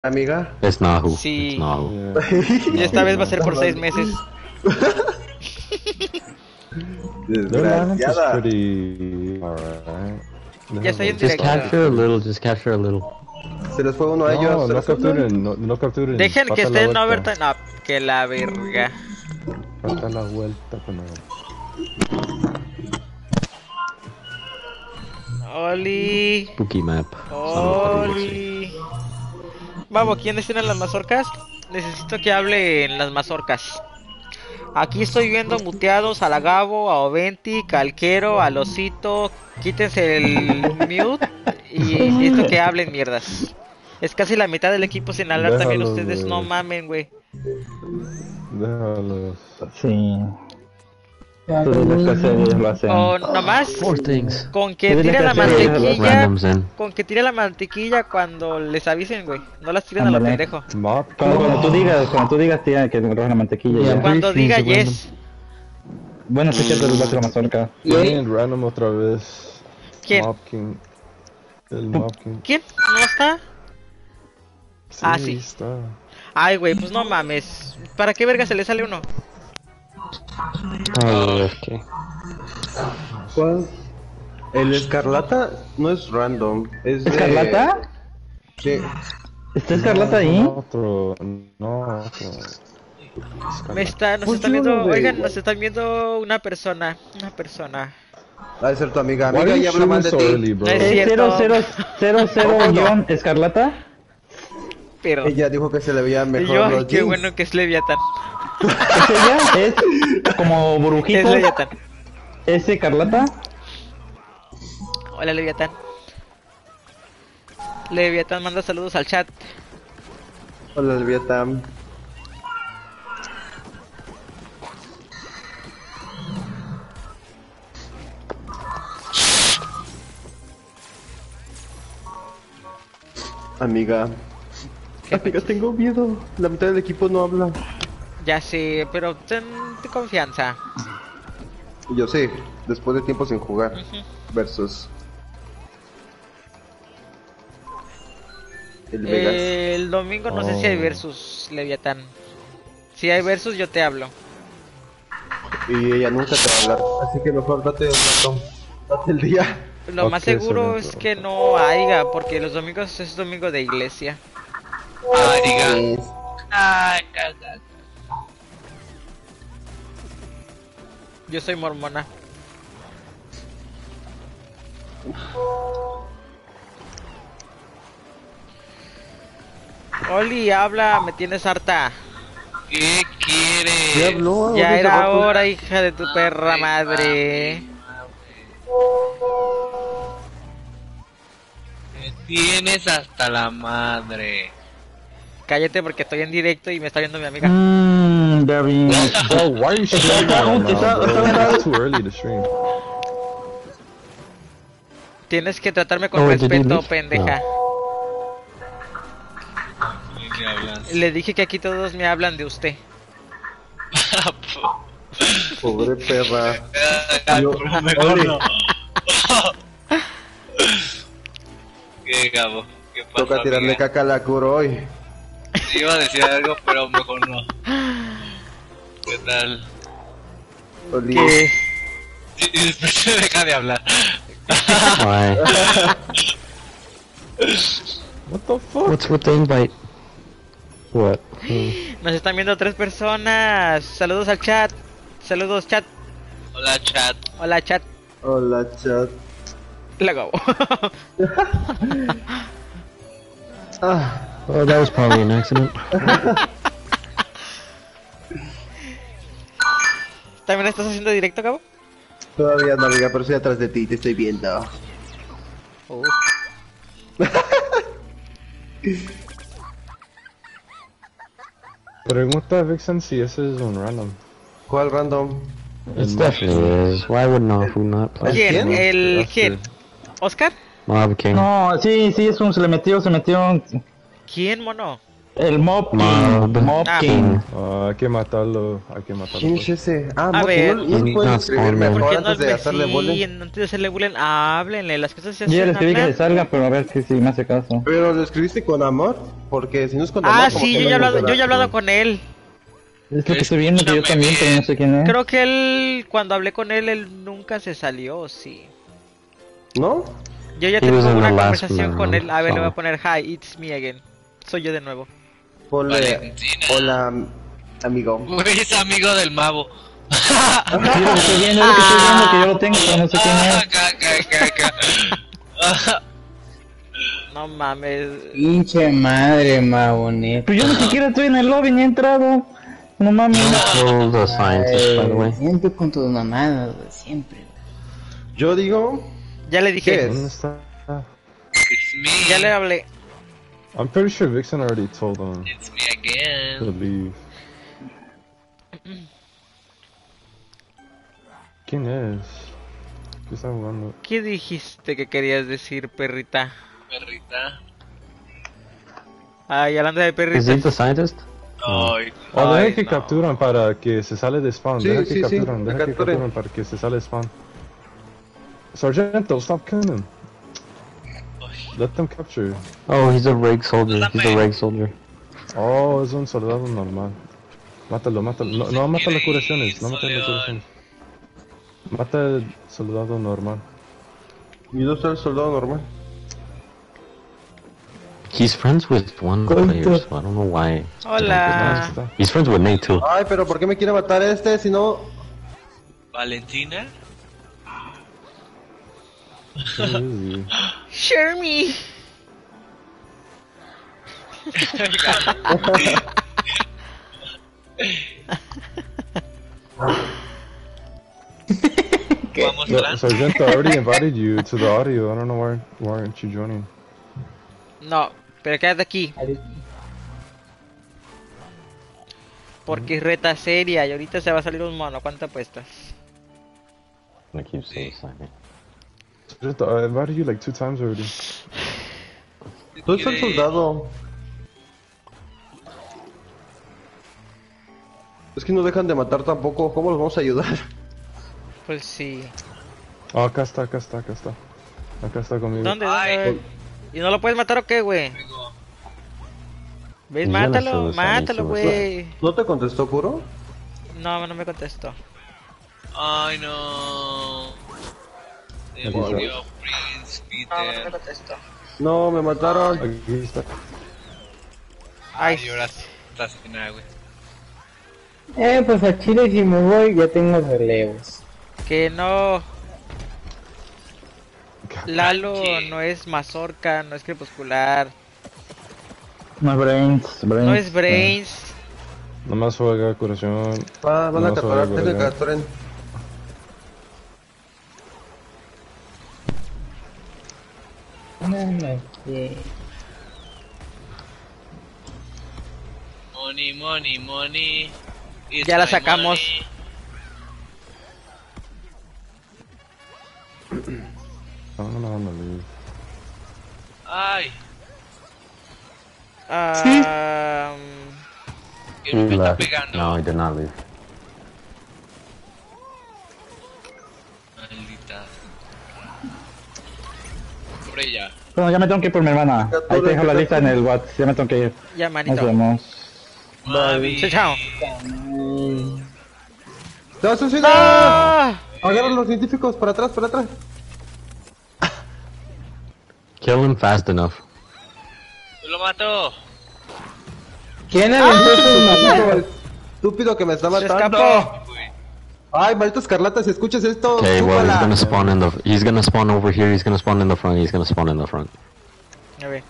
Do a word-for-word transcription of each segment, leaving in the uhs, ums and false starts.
amiga? Es Nahu. Sí. It's Nahu. Y esta vez va a ser por seis meses. Their lineup is Desgraciada. pretty alright. Ya estoy en Just directo. capture a little, just capture a little. Se les fue uno a ellos. No, se no les fue uno. capturen, no, no capturen. Dejen que Pata la esté en vuelta. overtime. No, que la verga. Pata la vuelta con él. Oli. Spooky map. Oli. Vamos, ¿quiénes tienen las mazorcas? Necesito que hable en las mazorcas. Aquí estoy viendo muteados a la Gabo, a Oventi, Calquero, al Osito. Quítense el mute y necesito que hablen mierdas. Es casi la mitad del equipo sin hablar también Déjalos, ustedes, güey. no mamen, güey. Déjalos. Sí. Tú diles que hacer, ellos lo hacen. O nomás Four things. con que Tú dile tire que la hacer, ellos lo hacen. mantequilla, Randoms in. con que tire la mantequilla cuando les avisen, güey. No las tiren a lo Ándale. pendejo. Mop. Cuando, cuando tú digas, cuando tú digas, tía, que me rojen la mantequilla. Yeah. ya. Cuando Briefings diga are random. yes. Bueno, sí que te va a hacer la mazorca. Tienen random otra vez. ¿Quién? Mob King. El Mob King. ¿Quién? ¿No está? Ah, sí. Está. Ay, güey, pues no mames. ¿Para qué verga se le sale uno? Oh, okay. ¿Cuál? El escarlata no es random. Es de... ¿Escarlata? Sí. ¿Está Escarlata ahí? Otro. No, otro. Me está, nos Pues están yo viendo, no veo. oigan, nos están viendo una persona, una persona. Ha de ser tu amiga. Why Amiga, do you ya habla mal shoot de so ti. early, bro? No es ¿Es cierto. cero cero cero cero guión Escarlata? Pero Ella dijo que se le veía y mejor yo, ay, los qué jeans. bueno que es Leviatán. ¿Es ella? ¿Es como Es burbujita? Leviatán. ¿Es Escarlata? Hola, Leviatán. Leviatán manda saludos al chat. Hola, Leviatán. Amiga. Amiga, tengo miedo. La mitad del equipo no habla. Ya sé, pero ten, ten confianza. Yo sé, después de tiempo sin jugar. Versus. El Vegas. El domingo no sé si hay Oh. versus, Leviatán. Si hay versus, yo te hablo. Y ella nunca te va a hablar. Así que mejor date un rato. Date el día. Lo más Ok, seguro excelente. es que no haya, porque los domingos es domingo de iglesia. Ay, Ay, caga. Yo soy mormona. Oli, habla, me tienes harta. ¿Qué quieres? ¿Qué habló? Ya Desde era abajo. hora, hija de tu perra madre. Me tienes hasta la madre. Cállate porque estoy en directo y me está viendo mi amiga. Mmm, David. Bro, why are you streaming Está- right now, está- bro? está- It's too early to stream. Tienes que tratarme con Oh, did he respeto, leave? pendeja. ¿De qué hablas? Le dije que aquí todos me hablan de usted. Pobre perra. Ay, Yo- pero mejor Oli. no. ¿Qué, Gabo? ¿Qué pasa, Toca tirarle amiga? caca a la curo hoy. Sí, iba a decir algo, pero mejor no. ¿Qué tal? Oli. Que Y y después se deja de hablar. Why? What the fuck? What's with the invite? What? Hmm. nos están viendo tres personas. Saludos al chat. Saludos, chat. Hola, chat. Hola, chat. Hola, chat. La acabo. Ah, Oh, that was probably an accident. ¿También estás haciendo directo, Cabo? todavía no, amiga, pero estoy atrás de ti, te estoy viendo. Uh. Pregunta a Vixen si ese es un random. ¿Cuál random? It definitely is. Why would Nahu not play? ¿Quién? ¿Quién? ¿El quién? ¿Oscar? Mob King. No, sí, sí, es un, se le metió, se metió. ¿Quién, mono? El Mob King. Mob Mob Ah. King. Ah, hay que matarlo, hay que matarlo. ¿Quién es ese? Ah, A Moki, ver. ¿no, no No, puedes escribir no, mejor ¿Por qué no antes de me hacerle bullying? siguen? Antes de hacerle bullying, háblenle, las cosas se Yo ya hacen le escribí que se hablar. salga, pero a ver si, si me hace caso. Pero lo escribiste con amor, porque si no es con amor... Ah, como sí, que yo no ya he nos hablado, yo dará. ya he hablado con él. Es lo que estoy viendo, que yo también, pero no sé quién es. Creo que él, cuando hablé con él, él nunca se salió, sí. ¿No? Yo ya He tengo was in una the last conversación con round, él. A ver, le voy a so- poner hi, it's me again. Soy yo de nuevo. Ponle... Valentina. Hola, amigo. Güey, es amigo del Mavo. Sí, lo que estoy viendo, es lo que estoy viendo, que yo lo tengo, pero no sé quién Ah, es. ca, ca, ca, ca. No mames. Pinche madre, mabonet. Pero yo ni siquiera estoy en el lobby ni he entrado. No mames. Kill the scientist, by the way. Siempre con tus mamadas, güey, siempre. Güey. Yo digo... Ya le ¿Qué dije. es? ¿Dónde está? It's me. Ya le hablé. I'm pretty sure Vixen already told him It's me to again. leave. ¿Quién es? ¿Qué está jugando? ¿Qué dijiste que querías decir, perrita? Perrita. Ay, hablando de Is he perritas. the scientist? Ay, Oh, deja ay, que no. capturan para que se sale de spawn. Sí, deja sí, que sí, capturan, que deja que capturen. capturan para que se sale de spawn. Sargento, stop killing him. Let them capture. Oh, he's a reg soldier. He's a reg soldier. Oh, es un soldado normal. Mátalo, mátalo. No, no mata las curaciones, no mata las curaciones. Mata al soldado normal. ¿Y dónde está el soldado normal? He's friends with one player, so I don't know why. Ahí Hola. está. He's friends with Nate too. Ay, pero ¿por qué me quiere matar este si no...? Valentina. Sí. Shermie. Vamos No, adelante. Sargento, I already invited you to the audio. I don't know why, why aren't you joining? No, pero quédate aquí. Porque es reta seria y ahorita se va a salir un mono. ¿Cuánto apuestas? I keep saying silent. Sargento, I invited you like two times already. ¿Dónde está el soldado? Es que no dejan de matar tampoco. ¿Cómo los vamos a ayudar? Pues sí. Oh, acá está, acá está, acá está. Acá está conmigo. ¿Dónde? Ay. ¿Dónde? ¿Y no lo puedes matar o qué, güey? ¿Ves? Ya la Mátalo, sabes, mátalo, Alicia. güey. ¿No te contestó, Kuro? No, no me contestó. Ay, no. Demonio Prince Peter. contestó. No, me mataron. Aquí está. Ay, Ay, ahora estás en agua. Eh, pues a Chile si me voy ya tengo relevos. que no. Lalo no es mazorca, no es crepuscular, No es Brains. brains no es Brains. Nomás juega curación. Va, van a No, capturar, solo dejen que guardar. capturen. No, no, sí. Money, money, money. It's Ya la my sacamos. money. No, no, no, no, leave. Ay, Ah, que He me está left. pegando. No, he did not leave. Maldita. Por ella. Bueno, ya me tengo que ir por mi hermana. Ahí te dejo la lista en el WhatsApp. Ya me tengo que ir. ya Nos manito. vemos. Mavi. Chao, chao. ¡Te vas a suicidar! ¡Ah! Agarran los científicos, para atrás, para atrás. Kill him fast enough. Lo mató. ¿Quién aventó esos mamadas? Estúpido que me está Se matando. escapó. Ay, maldito escarlata, si escuchas esto, Okay, well, he's chúpala. gonna spawn in the. He's gonna spawn over here. He's gonna spawn in the front. He's gonna spawn in the front. A ver.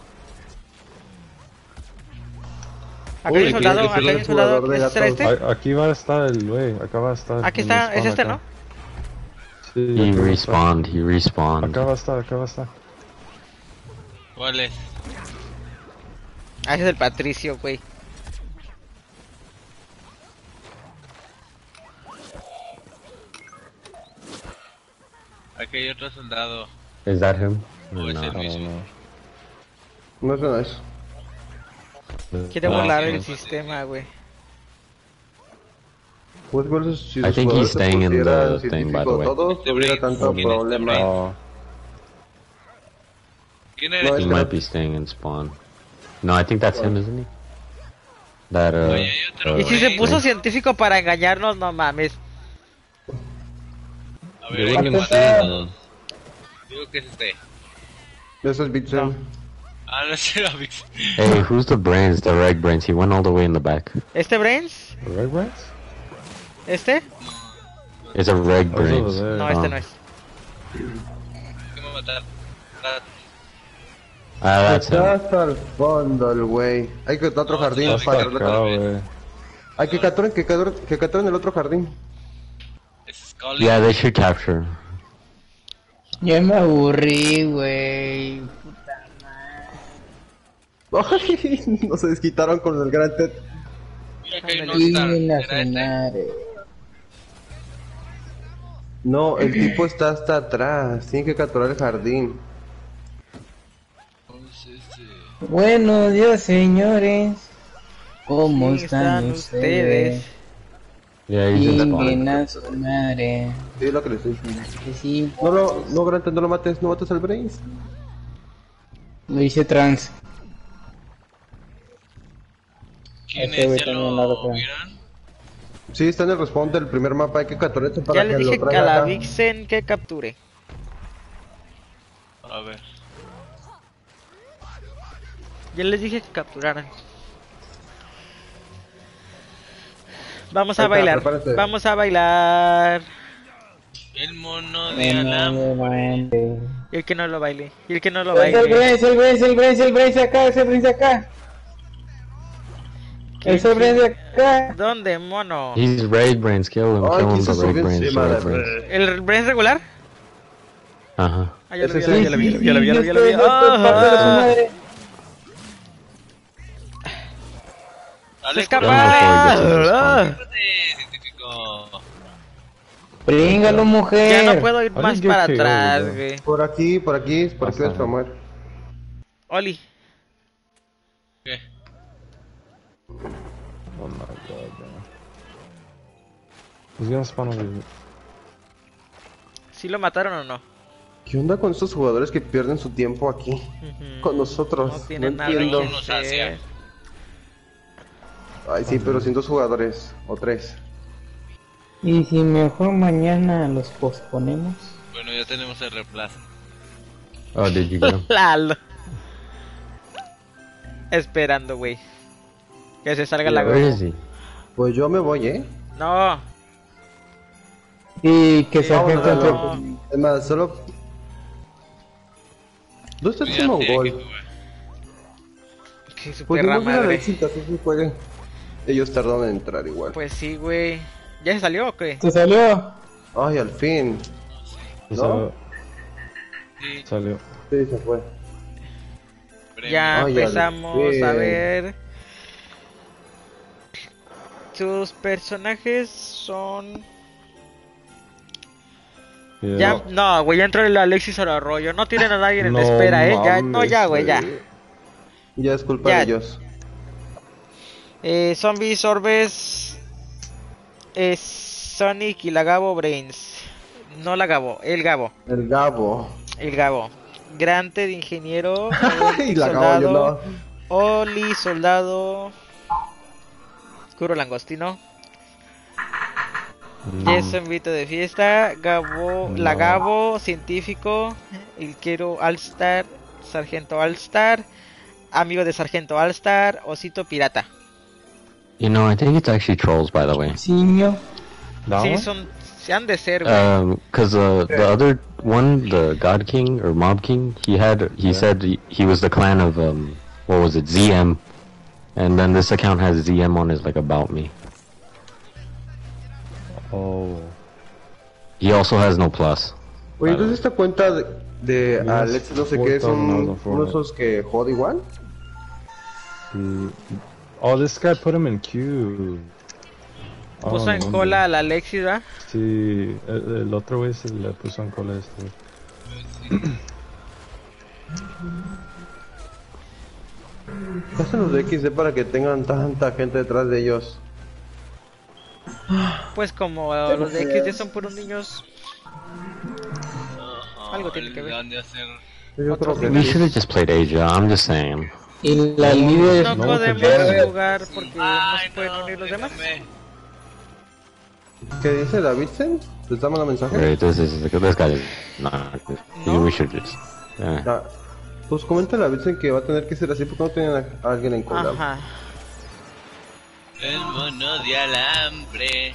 Acá hay Uy, un soldado, que- que acá hay es un el soldado. jugador de ¿Es será gatos. este? A- Aquí va a estar el güey. Acá va a estar. Aquí en el está, es spawn este, acá. ¿no? Sí, He acá va a estar. respawned. He respawned. Acá va a estar, acá va a estar. ¿Cuál es? Ah, ese es el Patricio, güey. Aquí hay otro soldado. Is that him? Oh, Or es not? el I don't mismo. know. No suena eso. Quiere Ah, volar sí. el sistema, güey. Pues, bueno, si I los think he's jugadores se staying in pusieran the thing, by the científicos way. todos, no hubiera tanto Okay. problema. Oh, ¿Quién No, eres? He es que might no- be staying in spawn. No, I think that's him, isn't he? That, uh... Oye, hay otro, uh, Y si se güey. puso científico para engañarnos, no mames. A they ver, hay would que have been matar. staying, uh, Digo que es este. Eso es Bitsen. No. Ah, no sé la Vix. Hey, who's the brains? The reg brains. He went all the way in the back. ¿Este Brains? Red Rats? ¿Este? It's a reg Oh, it's over brains. there. No, este Oh. no es. Tengo que matar. Ah, Ah, that's Está him. hasta el fondo el güey. Hay que otro No, jardín sí, para sí, arreglar- Acá, güey. Hay que capturen, que capturen, que capturen el otro jardín. Es Scully. Yeah, they should capture. Ya me aburrí, güey. Ay, no se desquitaron con el gran Ted. Mira que hay un Y All-Star. la ¿Era este? madre. No, el tipo está hasta atrás. Tiene que capturar el jardín. Buenos días, señores. ¿Cómo ¿Cómo están, ustedes? Yeah, he's in Chinguen spawn. a su madre. Sí, es lo que le estoy diciendo. Que sí, No, no, no, gran Ted, no lo mates, no mates al Brains. lo hice trans. ¿Quién Ese güey es? ¿Ya también la lo otra. vieron? Sí, está en el respawn del primer mapa. Hay que capturar esto para Ya que le dije lo a traiga la acá. Vixen que capture. A ver. Ya les dije que capturaran. Vamos a Ahí está, bailar. prepárate. Vamos a bailar. El mono de Alam. Adelante. Y el que no lo baile. Y el que no lo El baile. Brace, el Brace, el Brace, el Brace acá, el Brace acá. El Brace acá. ¿Dónde, mono? He's reg brains. Kill him. Ay, Kill him, quiso the reg subir brains. encima The de reg brains. ¿El Brain regular? Uh-huh. Ah, ya lo vi, Ese ya sí. lo vi, ya lo vi, ya lo vi, ya lo vi, ya lo vi. Yo estoy- yo estoy parte de su Ah, madre. Dale, ¡Se escapa! Corre. Ah, cúrate, científico. Bríngalo, mujer. Ya no puedo ir I más didn't get para K O, atrás, bro. güey. Por aquí, por aquí, por aquí Pasa. es Samuel. Oli, ¿Qué? Oh my god, bro. He's gonna spawn over here. ¿sí lo mataron o no? ¿Qué onda con estos jugadores que pierden su tiempo aquí? Ujú. Con nosotros. No No, tienen nada entiendo. que Unos hacer. Asia. Ay, sí, pero sin dos jugadores. O tres. Y si mejor mañana los posponemos. Bueno, ya tenemos el reemplazo. Oh, did you get him? Lalo. Esperando, güey. Que se salga la Where goma. is he? Pues yo me voy, ¿eh? No, Y que se Vámonos, afecta vámonos. Es más, solo... ¿Dónde está el Cuídate, que Simón? juega. que su Pues perra no madre. madre. Éxito, así se juegue. Ellos tardan en entrar igual. Pues sí, güey. ¿Ya se salió o qué? ¿Te salió? Ay, al fin. He ¿No? salió. Sí, Salió. Sí, se fue. premio. Ya Ay, al empezamos fin. a ver. Sus personajes son. Yeah. Ya, no, güey, ya entró el Alexis Arroyo. No tienen a nadie en No espera, eh. Ya, no, mames, ya, güey, ya. Ya es culpa Ya. de ellos. Eh, Zombies, Orbes, eh, Sonic y la Gabo Brains. No la Gabo, el Gabo. El Gabo. El Gabo. Grante de ingeniero. Y la Gabo, yo soldado. no. Oli, soldado. Oscuro langostino. Jason Vito de fiesta. Gabo, la No. Gabo, científico. El Quiero All-Star. Sargento All-Star. Amigo de Sargento All-Star. Osito Pirata. You know, I think it's actually trolls, by the way. Siño. That Sí, one? son. Se han de ser, güey. Um, cause uh, the other one, the God King or Mob King, he had, he Yeah. said he, he was the clan of um, what was it, Z M, and then this account has Z M on his like about me. Oh. He also has no plus. Oye, entonces esta cuenta de, de Yes, Alex no sé qué es un, four thousand uno de esos que joda igual. Sí. Oh, this guy put him in queue. Oh, Puso no en wonder. cola al Alexis, ¿verdad? Sí, el, el otro güey se le puso en cola a este. güey. ¿Qué hacen los de X D para que tengan tanta gente detrás de ellos? Pues como eh, los de X D son puros niños. Algo tiene que ver. Han de hacer. Yo creo que We sí. should have just played Asia. I'm just saying. Y la líder... No No, podemos pues, jugar porque no Ay, se pueden no, unir los demás. déjame. ¿Qué dice Davidson? ¿Les damos el mensaje? Wait, this is this guy is not good. No. We should just. Yeah. Ah, pues comenta a Davidson que va a tener que ser así porque no tienen a, a alguien en collab. Ajá. El mono de alambre.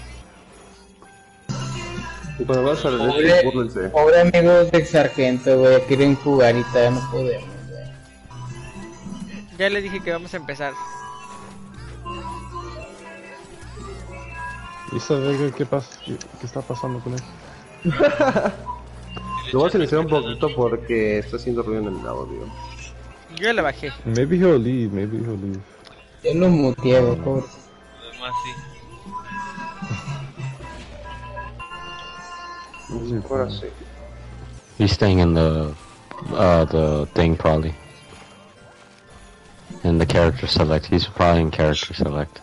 Y cuando vas a la Pobre, derecha, búrlense. pobre amigos del sargento, güey, quieren jugar y todavía no podemos, güey. Ya le dije que vamos a empezar. ¿Y sabe qué, qué pasa? ¿Qué, qué está pasando con él? Lo voy a silenciar un poquito porque está haciendo ruido en el audio. Yo ya le bajé. Maybe he'll leave, maybe he'll leave. Yo lo muteé, güey, pobre. Además, sí. Ahora sí. He's staying in the uh the thing probably. In the character select. He's probably in character select.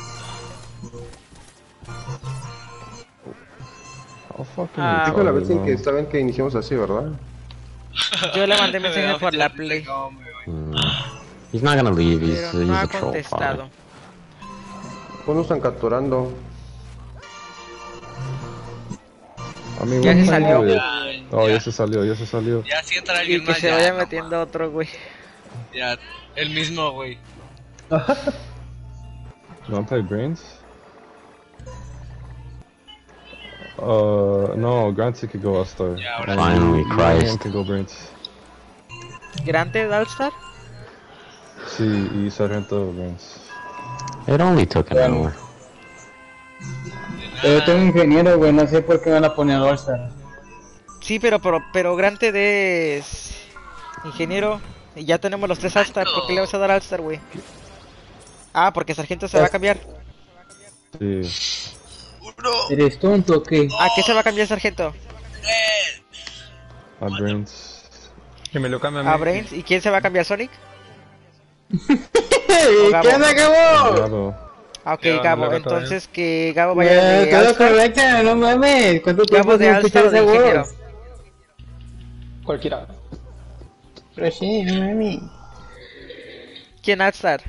I'll fucking Ah, Dijo la retard, vez en que bro. saben que iniciamos así, ¿verdad? Yo le mandé mensaje por la play. Mm. He's not gonna leave. He's Pero he's no a ha troll contestado. probably. Pues nos están capturando. I mean, Ya what se time salió. is it? Ya, Oh, ya. ya se salió, ya se salió. Ya si entra Y alguien que más. se ya, vaya no, metiendo otro, güey. Ya, el mismo, güey. You wanna play Brains? Uh, no, Granty could go All-Star. Ya, ahora Finally, Me and him Christ. can go Brains. Grande All-Star. Sí, y Sargento Brains. It only took an hour. Pero yo tengo un ingeniero, güey, no sé por qué van a poner All-Star. Sí, pero, pero, pero Grante de es ingeniero. Y ya tenemos los tres All-Star. ¿Por qué le vas a dar All-Star, güey? Ah, porque Sargento se va a cambiar. Sí. ¿Eres tonto o qué? ¿A qué se va a cambiar Sargento? A Brains. Que me lo cambien ¿A Brains? ¿Y quién se va a cambiar, Sonic? ¿Qué Gabo. onda, Gabo? Gabo. Ah, ok, Ya, me Gabo. lo meto Entonces que Gabo vaya Eh, de todo All-Star. correcto, no mames. ¿Cuánto tiempo Gabo de sin All-Star escuchar o de esa ingeniero. voz? Cualquiera. Pero sí, no mames. ¿Quién All-Star?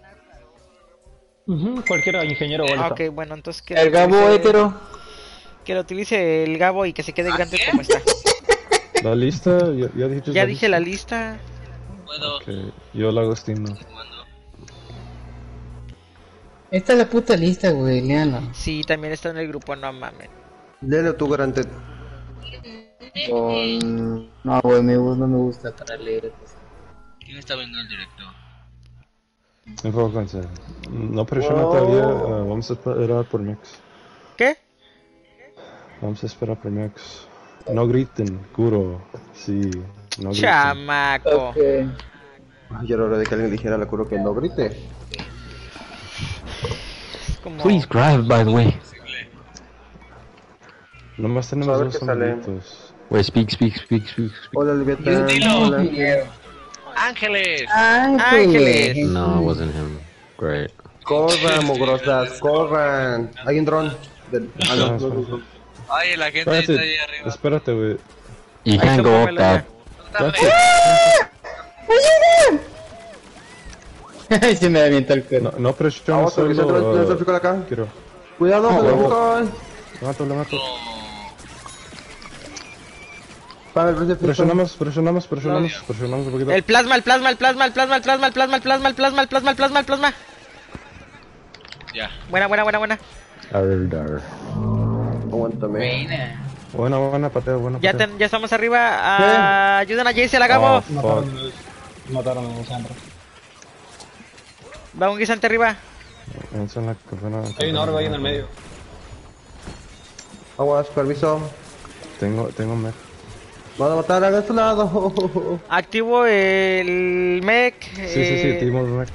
Ujú, cualquiera, ingeniero o Ah, algo. ok, bueno, entonces que El lo Gabo utilice- hétero. Que lo utilice el Gabo y que se quede Grande como está. ¿La lista? ¿Ya, ya dijiste Ya dije la lista. puedo. Ok, yo la hago Steam, ¿no? Esta es la puta lista, güey, léala. Sí, también está en el grupo, no mames. Léelo tú, Garante. Con... No, güey, me, gu- no me gusta para leer. ¿Quién está viendo el directo? Enfóquense. No presiona todavía, uh, vamos a esperar por Mix. ¿Qué? Vamos a esperar por Mix. No griten, Kuro. Sí, no griten. Chamaco. Ok. Ay, ya era hora de que alguien dijera a la curo que no grite. Es como... Please grab, by the way. Nomás tenemos A ver dos qué sale. amiguitos. Wait, speak, speak, speak, speak, speak. Hola, Leviatán. Dilo. Hola. ¡Ángeles! Ángeles. No, it wasn't him. Great. Corran, mugrosas, corran. Hay un dron. Del... Ah, no, no, no, no. Ay, la gente está ahí Espérate, arriba. espérate, güey. You can't go up that. Se me avienta el pelo. No, no presiona Vamos, que se solo. entra el uh, tráfico acá. Quiero. Cuidado, No, con el huevo. bucón. Lo mato, lo mato. Para el precio Presionamos, presionamos, presionamos, presionamos un poquito. El plasma, el plasma, el plasma, el plasma, el plasma, el plasma, el plasma, el plasma, el plasma, el plasma, el plasma. Ya. Buena, buena, buena, buena. Arr, dar. Aguántame. Buena, buena patea, buena Ya, patea. ten- ya estamos arriba. Ah, ayuden a Jace, a la Oh, Gabo. fuck. Mataron a Sandra. Va un guisante arriba. Vamos en la campana. Hay un orbe ahí en el medio. Aguas, permiso. Tengo, tengo mech. Van a matar a este lado. Activo el mech. Sí, sí, sí, eh, tenemos mech.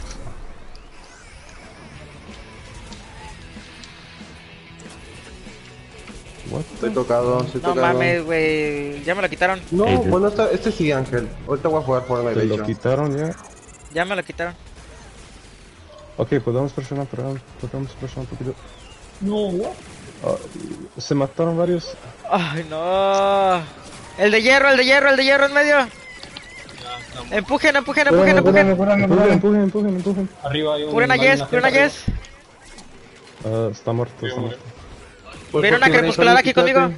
What Estoy the? tocado, estoy No tocado. mames, güey. Ya me lo quitaron. No, Hey, dude. bueno, esta- este sí, Ángel. Ahorita voy a jugar Fortnite, ¿Te de lo hecho. quitaron ya? Ya me lo quitaron. Ok, podemos presionar, pero podemos presionar un poquito. No, what? Ah, se mataron varios. Ay, no. El de hierro, el de hierro, el de hierro en medio. Empujen, empujen, empujen, Cúrame, empujen. cúrame, Empujen, cúrame. empujen, empujen, empujen. Arriba hay un... Curen a hay Jess, una curen a gente Jess. Ah, está muerto, está muerto. Pues, Viene ¿por una qué crepuscular Brenton, aquí quítate? conmigo.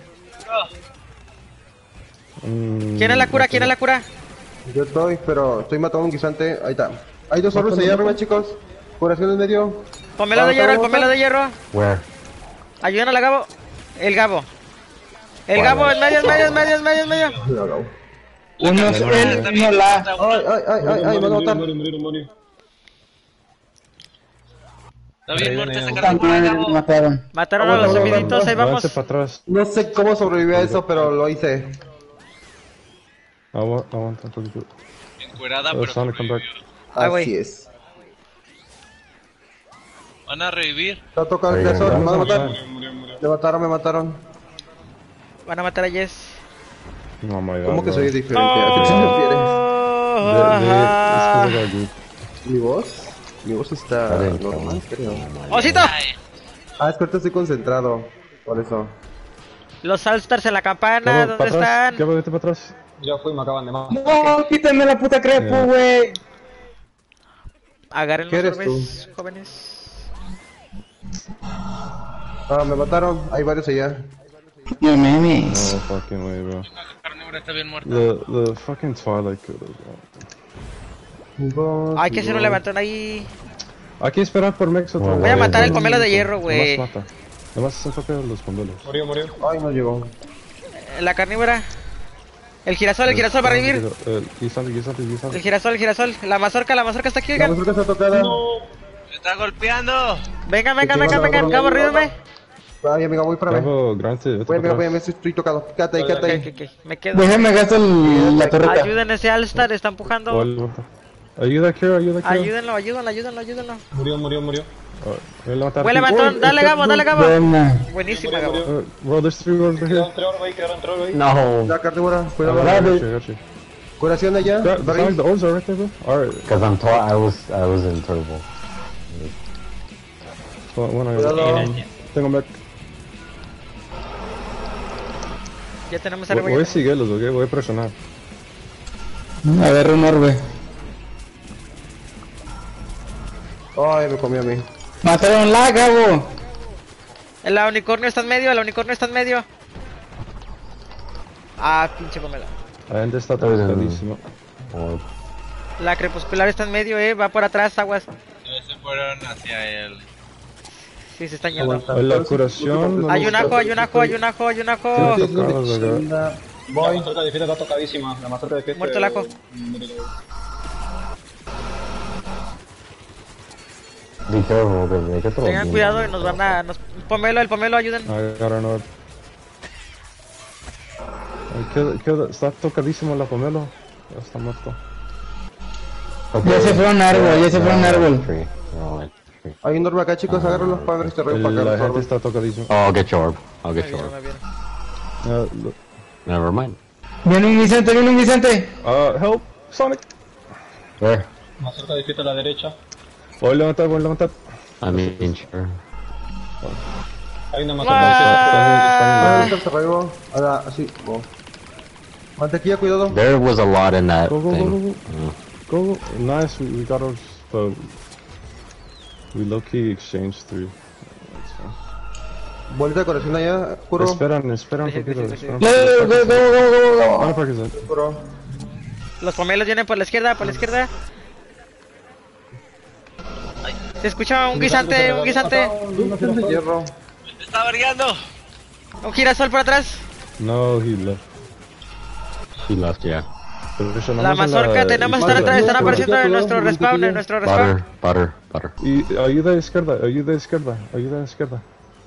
Mm, ¿Quién es la cura? no ¿Quién es la cura? Yo estoy, pero estoy matando a un guisante. Ahí está. Hay dos orbes allá arriba, chicos. Curación en medio. Pomelo de hierro, el pomelo de hierro. Where? Ayuden a la Gabo. El Gabo. El Gabo en medio, en medio, en medio, en medio, en medio. No, no. Uno es él, uno la. Ay, ay, ay, ay, ay, me van a matar. Murió, murió, murió. Está bien muerta esa Puta carne. madre, me mataron. Mataron a los Aguanta, aguanta, zombiditos, ahí vamos. Váyanse para atrás. No sé cómo sobreviví a eso, pero lo hice. Agu- Aguanta un poquito. Encuerada, Oh, pero Sonic, come back. sobrevivió. Ah, güey. Así es. Van a revivir. Está tocando el Ahí, casor, ahí, me van a ahí. matar. Murió, murió. Me mataron, me mataron. Van a matar a Jess. No, my god. ¿Cómo que bro. soy diferente? ¿A qué te refieres? Oh, De- de- ajá. es que de- de- ¿Mi voz? Mi voz está Vale, normal, creo. ¡Osito! Ay, Ah, es que ahorita estoy concentrado. Por eso. Los Allstars en la campana, Gabo, ¿dónde para atrás. están? Gabo, vete para atrás. Ya fui, me acaban de matar. No, quítame la puta crepu, Eh. güey. Agarren ¿Qué los eres orbes, jóvenes. Ah, me mataron. Hay varios allá. No memes. No fucking way, bro. la carnívora está bien muerta. The, the fucking Twilight killed us, bro. Hay que hacer un levantón ahí. Hay que esperar por Mex otra Voy vez. a matar el pomelo de hierro, güey. Nomás mata. Nomás se enfoca en los pomelos. Murió, murió. Ay, no llegó. La carnívora. El girasol, el girasol va a revivir. El guisante, guisante, El guisante. girasol, el girasol. La mazorca, la mazorca está aquí, La oigan. mazorca está tocada. ¡Me está golpeando! Vengan, vengan, Sí, vengan, sí, vengan. sí, Cabo, sí, revíveme. Ay, amiga, voy para mí. Gabo, Grante, vete Voy, amiga, para voy, atrás. amiga, estoy tocado. Quédate ahí, quédate Ok, ahí. ok, ok. Me quedo. Déjame gasto el- la torreta. Ayuden a ese Allstar, está empujando. Ol- Ayuda, Kira, ayuda, Kira. Ayúdenlo, ayúdenlo, ayúdenlo, ayúdenlo. Murió, murió, murió. Oh, voy a levantar Buen aquí. levantón, Oh, dale está- Gabo, dale Gabo. Buena. Buenísima, Gabo. Uh, bro, there's three over here. Quedaron tres orbes ahí, quedaron tres orbes ahí. No, La carnívora, cuidado. I got you, I got you. Curación allá. Got- the, Barril. the orbs are right there, bro. Alright. because I'm taught I was I was in turbo. Bueno, bueno, Cuidado. tengo back. Ya tenemos Voy, arriba. voy a ya. seguirlos, ok. Voy a presionar. Agarra un orbe. Ay, me comió a mí. Mataron la, Gabo. El unicornio está en medio, el unicornio está en medio. Ah, pinche pomelo. La gente está Pero- atascadísima. Or La crepuscular está en medio, eh. Va por atrás, aguas. Ya se fueron hacia él. Sí, se están yendo. Aguanta. La curación. Hay un ajo, hay un ajo, hay un ajo, hay un ajo. Sí, sí, sí. Anda. La Voy. mazorca de fiesta está tocadísima. La mazorca de fiesta. Muerto el ajo. be careful, because they could throw Tengan beam cuidado on y nos you. van a... Nos... Pomelo, el pomelo, ayuden. I got an orb. Ay, queda- queda- Está tocadísimo la pomelo. Ya está muerto. Okay. Ya se fue a un árbol, ya se fue a un No, árbol. tree. No, like tree. Hay un orbe acá, chicos. Agárralos para ver este rollo El- para acá. La los gente orbes. está tocadísima. Oh, I'll get your orb. I'll Me get your vieron, orb. me vieron. Uh, look. Never mind. Viene un Vicente, viene un Vicente. Uh, help, Sonic. Where? Mazorca de fiesta a la derecha. Voy a levantar, voy a levantar. I mean, sure. Hay una mazorca de fiesta. Ah, está cerrado. Ahora, así. Oh. Mantequilla, cuidado. There was a lot in that Go, go, go, thing. go, go. Mm. Go, go. Nice, we, we got ours, but we low key exchanged three. That's fine. Bolita de corazón allá. Puro. Esperan, esperan un Sí, sí, poquito. sí, sí, esperan. Go, go, go, go, go, go. Van a parquear. Puro. Los pomelos vienen por la izquierda, por la izquierda. Se escucha un guisante, un guisante. De hierro. ¡Me está variando! Un girasol por atrás. No, he left. He left, yeah. Pero eso La nomás en mazorca, tenemos que estar izquierda. atrás, están Cuidado, apareciendo en cuidado, nuestro respawn, en cuidado. nuestro respawn. Butter, butter, butter. Y ayuda a izquierda, ayuda a izquierda, ayuda a izquierda.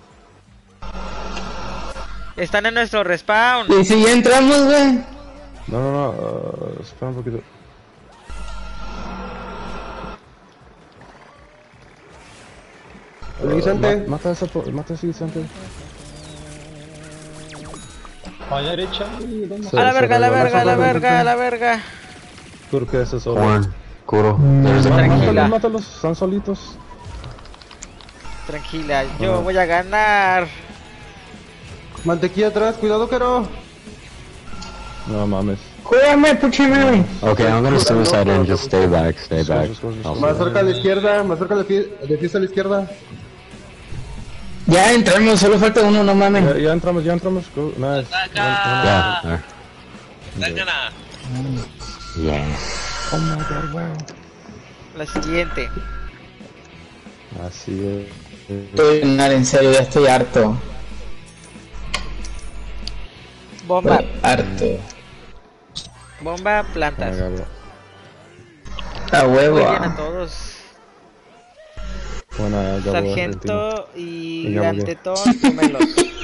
Están en nuestro respawn. Y si ya entramos, güey. No, no, no, uh, espera un poquito. El Uh, guisante. ma- mata a ese, po- mata a ese guisante. A la derecha. Uy, ¿dónde? Se- A la se verga, a la regaló, verga, a se la regaló. verga, a la verga. ¿Por qué es eso? Corn, Kuro. There's a Tranquila. Mátalos, mátalos, están solitos. Tranquila, yo voy a ganar. Mantequilla atrás, cuidado, Kero. No mames. Cuídame, puchime. Okay, I'm gonna suicide and just stay back, stay back. I'll Más cerca a la izquierda, más cerca de fie- de fiesta a la izquierda. Ya entramos, solo falta uno, no mames. Ya, ya entramos, ya entramos. Go. Nice. ¡Ataca! Yeah, there. ¡Atácala! Yeah. Oh my god, wow. La siguiente. Así es. Estoy mal, en serio, ya estoy harto. Bomba, Harto. bomba, plantas. A huevo. Muy bien a todos. Buena, Gabo, Sargento y Y Gabo, Gran ¿qué? Tetón, pómelos.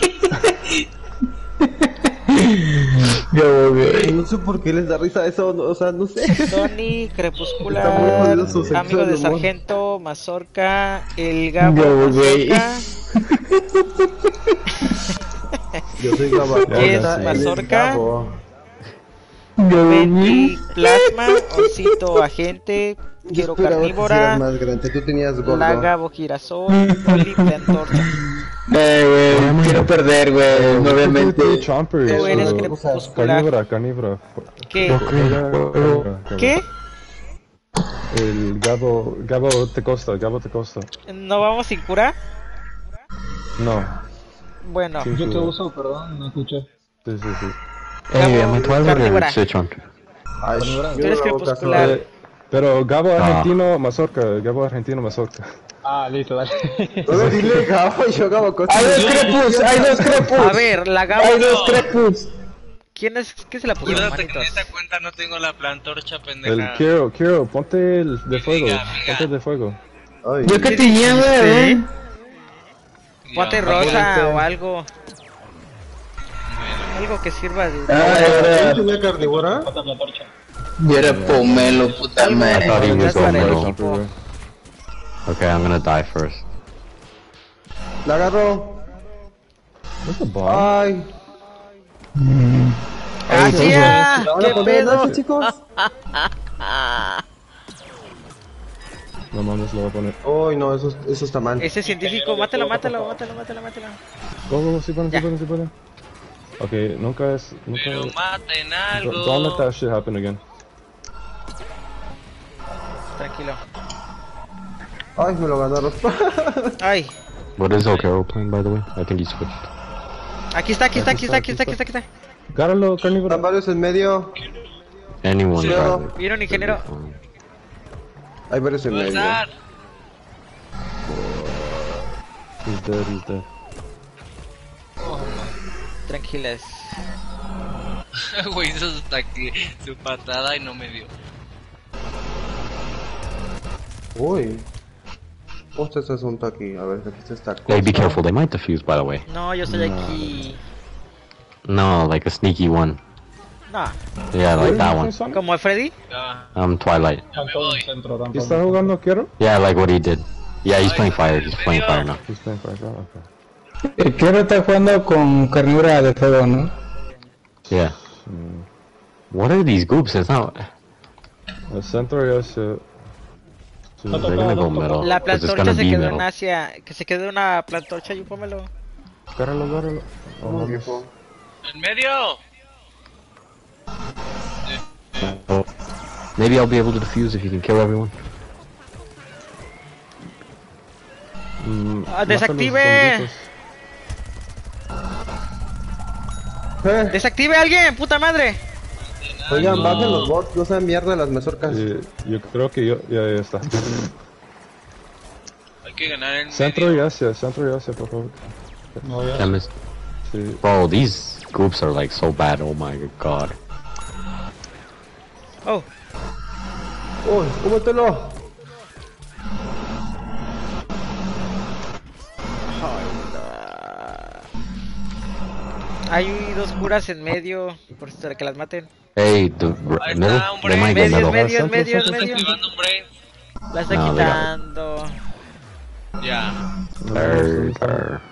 Yo, güey. No sé por qué les da risa eso, no, o sea, no sé. Tony, Está muy Crepuscular, jodido su sección amigo de de humor. Sargento, Mazorca, el Gabo, Yo, güey. Mazorca. Yo soy Gabo. ¿Qué es Él Mazorca? Gabo. Venti, Plasma, Osito, Agente, Yo Quiero esperaba que Carnívora, fueras más grande, tú tenías gordo. la Gabo Girasol, Oli de Antorcha. Eh, güey, quiero perder, güey, obviamente. Chompers. Tú eres uh, crepuscular. Carnívora, carnívora. ¿Qué? Carnívora, ¿Qué? El Gabo, Gabo te costa, Gabo te costa. ¿No vamos sin cura? No. Bueno, Sí, Yo sí, te uso, perdón, no escuché. sí, sí, sí. Hey, am I Twilight or Carnívora. Citron? Ay, Tú yo eres no hago crepuscular. caso. Eh, pero Gabo argentino, Mazorca, Gabo argentino, Mazorca. Ah, listo, dale. No, dile Gabo, yo Gabo Costa. Hay dos crepus, hay dos crepus. a ver, la Gabo. Hay dos crepus. ¿Quién es? ¿Qué se la puso, Acuérdate que en manitos? esta cuenta no tengo la plantorcha, El pendeja. Kiro, Kiro, ponte el de fuego, Venga, venga. ponte el de fuego. Ay, Yo que tenía, güey. Sí. Ponte Ya, rosa o algo. Algo que sirva de. Ah, ¿quién era, tenía carnívora? Pata la torcha. yo era pomelo, puta Algo I thought he madre. was para el Romero. equipo. Okay, I'm gonna die first. La agarró. What's the bomb? Ay. ¡Asia! ¿La van a ¿Qué poner pedo? noche, chicos? No mames, lo voy a poner. Uy, no, eso, eso está mal. Ese científico, mátalo, mátalo, mátalo, mátalo, mátalo. Go, go, go, sí pueden, sí Ya. pueden, sí pueden. Okay, nunca es, nunca. Pero maten Don't, don't let algo. that shit happen again. Tranquilo. Ay, me lo ganaron. Ay, What is Okero playing, by the way? I think he switched. aquí está, aquí está, aquí está, aquí está, aquí está, aquí está. Gáralo, carnívoro. Están varios en medio. Anyone, Cuidado. probably. ¿Vieron, ingeniero? Hay varios en medio. Pasar. He's dead, he's dead. Tranquilas. Güey, hizo su, taqui- su patada y no me dio. Uy. Hostia, ese asunto aquí. A ver, aquí está esta cosa. Hey, be careful, they might defuse, by the way. No, yo estoy aquí. No, like a sneaky one. No, Yeah, like that one. como el Freddy. Ya. I'm Twilight. Cantó en centro, ¿Y tanto. está jugando Kiro? Yeah, like what he did. Yeah, he's playing fire. He's playing fire now. He's playing for okay. El Kiro está jugando con carnívora de fuego, ¿no? Yeah. What are these groups? It's not. El centro ya se... Sí. No They're gonna go middle. La 'cause it's plantorcha gonna se be quedó en middle. Asia. Que se quedó una plantorcha y pómelo. Gáralo, gáralo. Oh, No, mames. viejo. ¡En medio! Oh. Maybe I'll be able to defuse if you can kill everyone. Mm, Ah, mata los desactive. zombitos. Eh, ¡Desactive a alguien! ¡Puta madre! oigan, bajen los bots, no sean mierda las mazorcas. Eh, yo creo que yo... Ya, ya está. Hay que ganar el Centro medio. y Asia, centro y Asia, por favor. No, ya. Chemist. Sí. Bro, these groups are like so bad. Oh my god. Oh, Uy, cómetelo. hay dos curas en medio. Por si que las maten. Hey, the Ahí middle. está, hombre. They might go Medio, middle. medio, Centro, medio, centro, medio. Activando un brave. La está No, they got it. quitando. Ya. Err, err.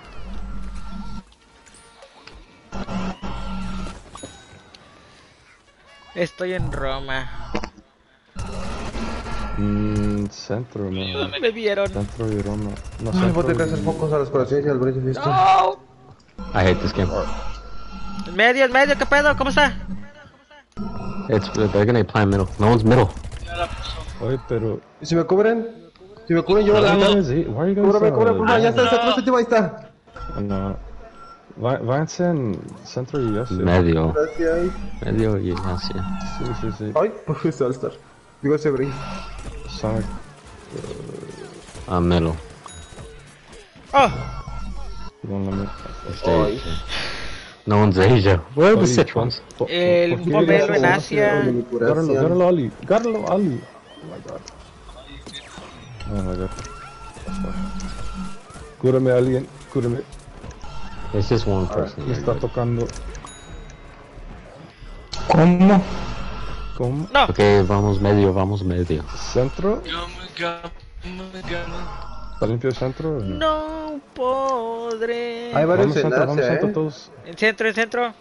Estoy en Roma. Mmm, centro, no. Me vieron. Centro y Roma. No, Ay, centro vos te que hacer y- focos a los corazones y al brillo de esto. No. I hate this game. En medio, en medio, ¿qué pedo? ¿Cómo está? It's they're gonna play middle. No one's middle. Oye, pero... ¿Y si me cubren? Si me cubren yo Why la are you quito. guys eat- why are you guys, Cúbrame, uh, cúbrame, cúbrame, ya está, está atrás de ti, ahí está. No. Va- Váyanse en centro y Asia. Medio. Gracias. Medio y Asia. Sí, sí, sí. Ay, pues All-Star. Digo ese brillo. Sonic. Uh, middle. Oh, No, no, no. Stay. No one's Asia. Where are the Oli, Sith ¿por- ones? por- el por qué pomelo digas en eso? Asia. Gáralo, gáralo, Ali. Gáralo, Ali. Oh my god. Oh my god. Cúrame a alguien, cúrame. It's just one person. Me está tocando. ¿Cómo? ¿Cómo? no. Okay, vamos medio, vamos medio. ¿Centro? Gama, gama, gama. ¿Está limpio el centro? o no? No podré. Hay varios Vamos en centro, vamos Asia, centro eh. todos. En centro, en centro.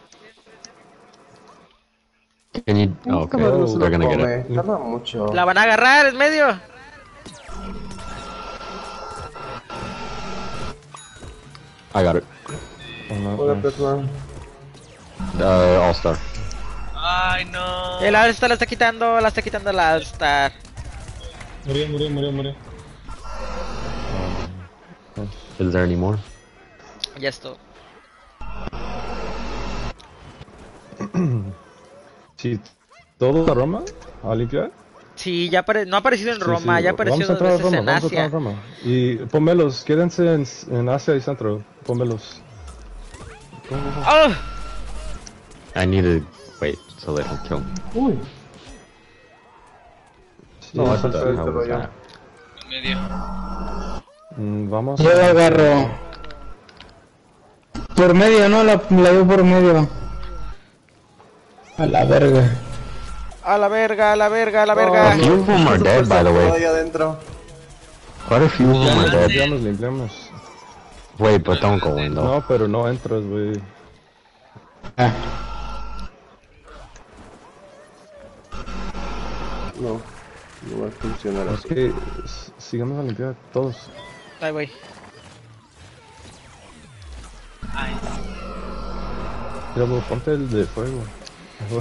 Can you? Oh, okay, Cámara, no se lo they're gonna get come, it. tarda mucho. La van a agarrar en medio. I got it. Oh, no, Hola, no. persona. Uh, All Star. Ay, no. El All-Star la está quitando, la está quitando el All-Star. Murió, murió, murió, murió. Is there any more? Ya esto. Sí, ¿todo de Roma? ¿A limpiar? Sí, ya apare- no ha aparecido en Sí, Roma, sí, ya apareció vamos a dos entrar a veces Roma, en vamos a entrar a Asia. Roma. Y pónmelos, quédense en, en Asia y centro. Pónmelos. ¡Oh! I need to wait so they don't kill me. Uy. Sí, No, sí, eso sí. está este rollo. En medio. Mm, vamos. Yo la agarro. Por medio, ¿no? La, la veo por medio. A la verga. A la verga, a la verga, a la A verga. few of them are dead, by the way. Ahí adentro. Quite a few of them are dead. Limpiamos, limpiamos. Wait, but don't go in though. No, pero no entras, güey. Ah, No, no va a funcionar Es así. que s- sigamos a limpiar todos. Ahí voy. Ya, güey, ponte el de fuego. Mejor.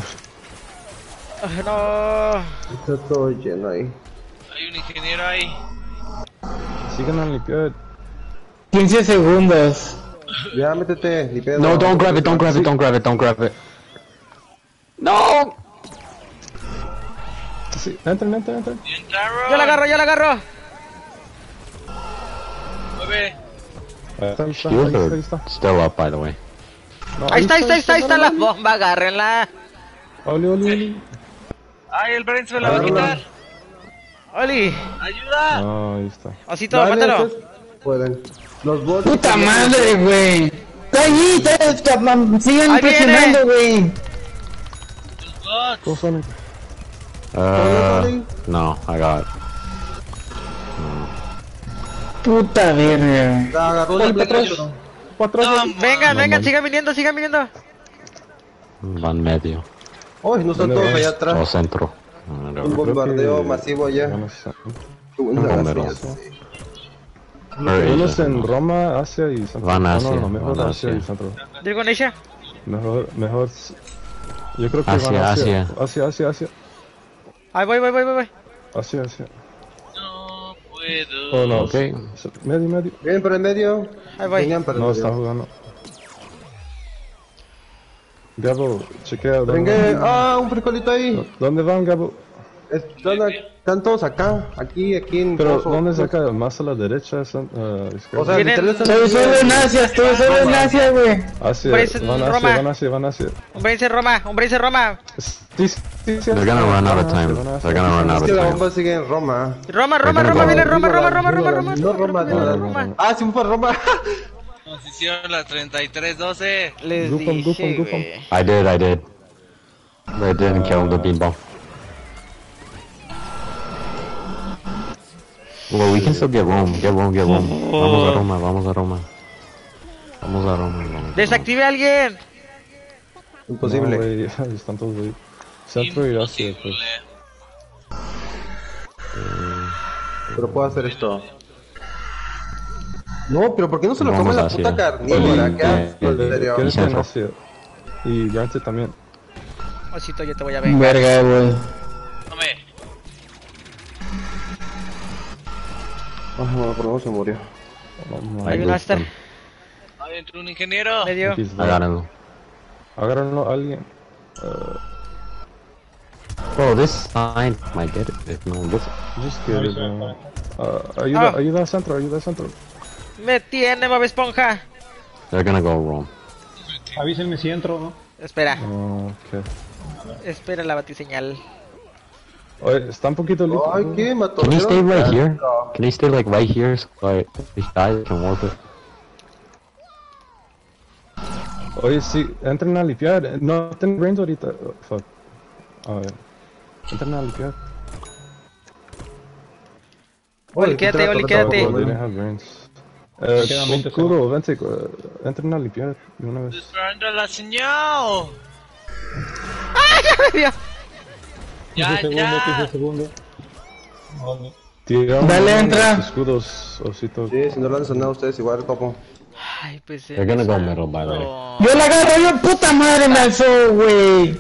Ah, no. Está todo lleno ahí. Hay un ingeniero ahí. Sigan a limpiar. quince segundos. Ya, métete, ni pedo. No, don't grab it, don't grab it, don't grab it, don't grab it. No! Sí, entren, entren, entren. Entraron. Yo la agarro, yo la agarro. Mueve. Ahí está, ahí está, Shields ahí está, ahí are está. still up, by the way. No, Ahí está, ahí está, ahí está, ahí está la Oli, bomba, agárrenla. Oli, Oli, Oli. Ay, el Brent se la va a quitar. Oli, Ayuda. No, ahí está. osito, Dale, mátalo. ustedes pueden. Los bots. Puta madre, güey. Está ahí, está, está- mam- sigan Ahí viene. presionando, güey. Los bots. Todos son. Uh, no, I got it. Puta verga. La agarró Dale el para atrás. petróleo. Cuatro. No, Vengan, No, vengan, man. sigan viniendo, sigan viniendo. Van medio. Uy, no están ¿Dónde todos vas? allá O atrás. centro. Uh, Un whatever. bombardeo masivo allá. Vamos a- Qué buena Un gracia, bombero. sí. Or Unos Asia, en no. Roma, Asia y centro. Van No, Asia, no, no, mejor van Asia Asia. y centro. Digo, Neisha. Mejor, mejor. s- Yo creo que Asia, van Asia. Asia. Asia, Asia, Asia. Ahí voy, voy, voy, voy, voy. Asia, Asia. no puedo. Oh, no. Okay. s- Medio, medio. Vienen por el medio. Ahí voy. Vengan por el No, medio. está jugando. Gabo, chequea. ¿dónde Venga, van? ah, un frijolito ahí. ¿Dónde van, Gabo? Están, a- están todos acá, aquí, aquí en Pero, Pozo. ¿dónde es acá? ¿Más a la derecha? son- ah, izquierda? O sea, Vienen- literal están Estoy solo en Asia, estoy solo en Asia, güey. Asia, Hombre, es en van a Roma. Asia, van a Asia, van a Asia. Hombre, dice Roma, hombre, dice Roma. Sí, sí, sí, They're gonna run out of time. Van a Asia. They're gonna run out Es of que la time. bomba sigue en Roma. Roma, Roma, gonna Roma, go. viene Roma, Roma, Roma, Digo, Roma, la- Roma, No Roma, Roma, Roma, no, Roma. no. Ah, sí, fue Roma. Nos hicieron las treinta y tres doce. Les Gufam, dije, gufam, gufam. güey. I did, I did. But it didn't kill the beanball. Well, we can still get Rome, get Rome, get Rome. Vamos a Roma, vamos a Roma. Vamos a Roma, vamos a Roma. Desactive a alguien. Imposible. No, güey, están todos, güey. Centro y Asia, pues. Imposible. Pero puedo hacer esto. No, pero ¿por qué no se lo Vamos come la hacia- puta carnívora? ¿Qué Eh, asco, en eh, serio? ¿Quieres Y centro. Ignacio? Y Gante también. Osito, yo te voy a ver. Verga, güey. Tome. Ah, no, por favor se murió. Vamos, Hay I un got Aster. them. Adentro un ingeniero. Medio. aquí I está. got him. Agárrenlo a alguien. Uh, Bro, this sign might get it if no one gets it. just get it, bro. Uh, ayuda, Ah. ayuda al centro, ayuda al centro. Me tiene, Bob Esponja. They're gonna go wrong. Avísenme si entro, ¿no? Espera, Oh, ok. espera la batiseñal. Oye, está un poquito listo. Ay, ¿qué? Mató. Can he stay right here? Can he stay like right here so I, these guys can warp it? Oye, sí, entren a limpiar. No tengo brains ahorita. Oh, fuck. A ver. Entren a limpiar. Oli, quédate, Oli, quédate. Oh, they didn't have brains. Eh, Quedan veinte Oscuro, vente, eh, entren a limpiar de una vez. Esperando la señal. Medio. Ya, quince segundos, ya. quince segundos. Vale. Tira Dale, unos entra. escudos, osito. Sí, si no lo han sonado ustedes igual, papo. Ay, pues. They're gonna go middle, by the way. No. Yo la agarro, yo puta madre me alzó, güey.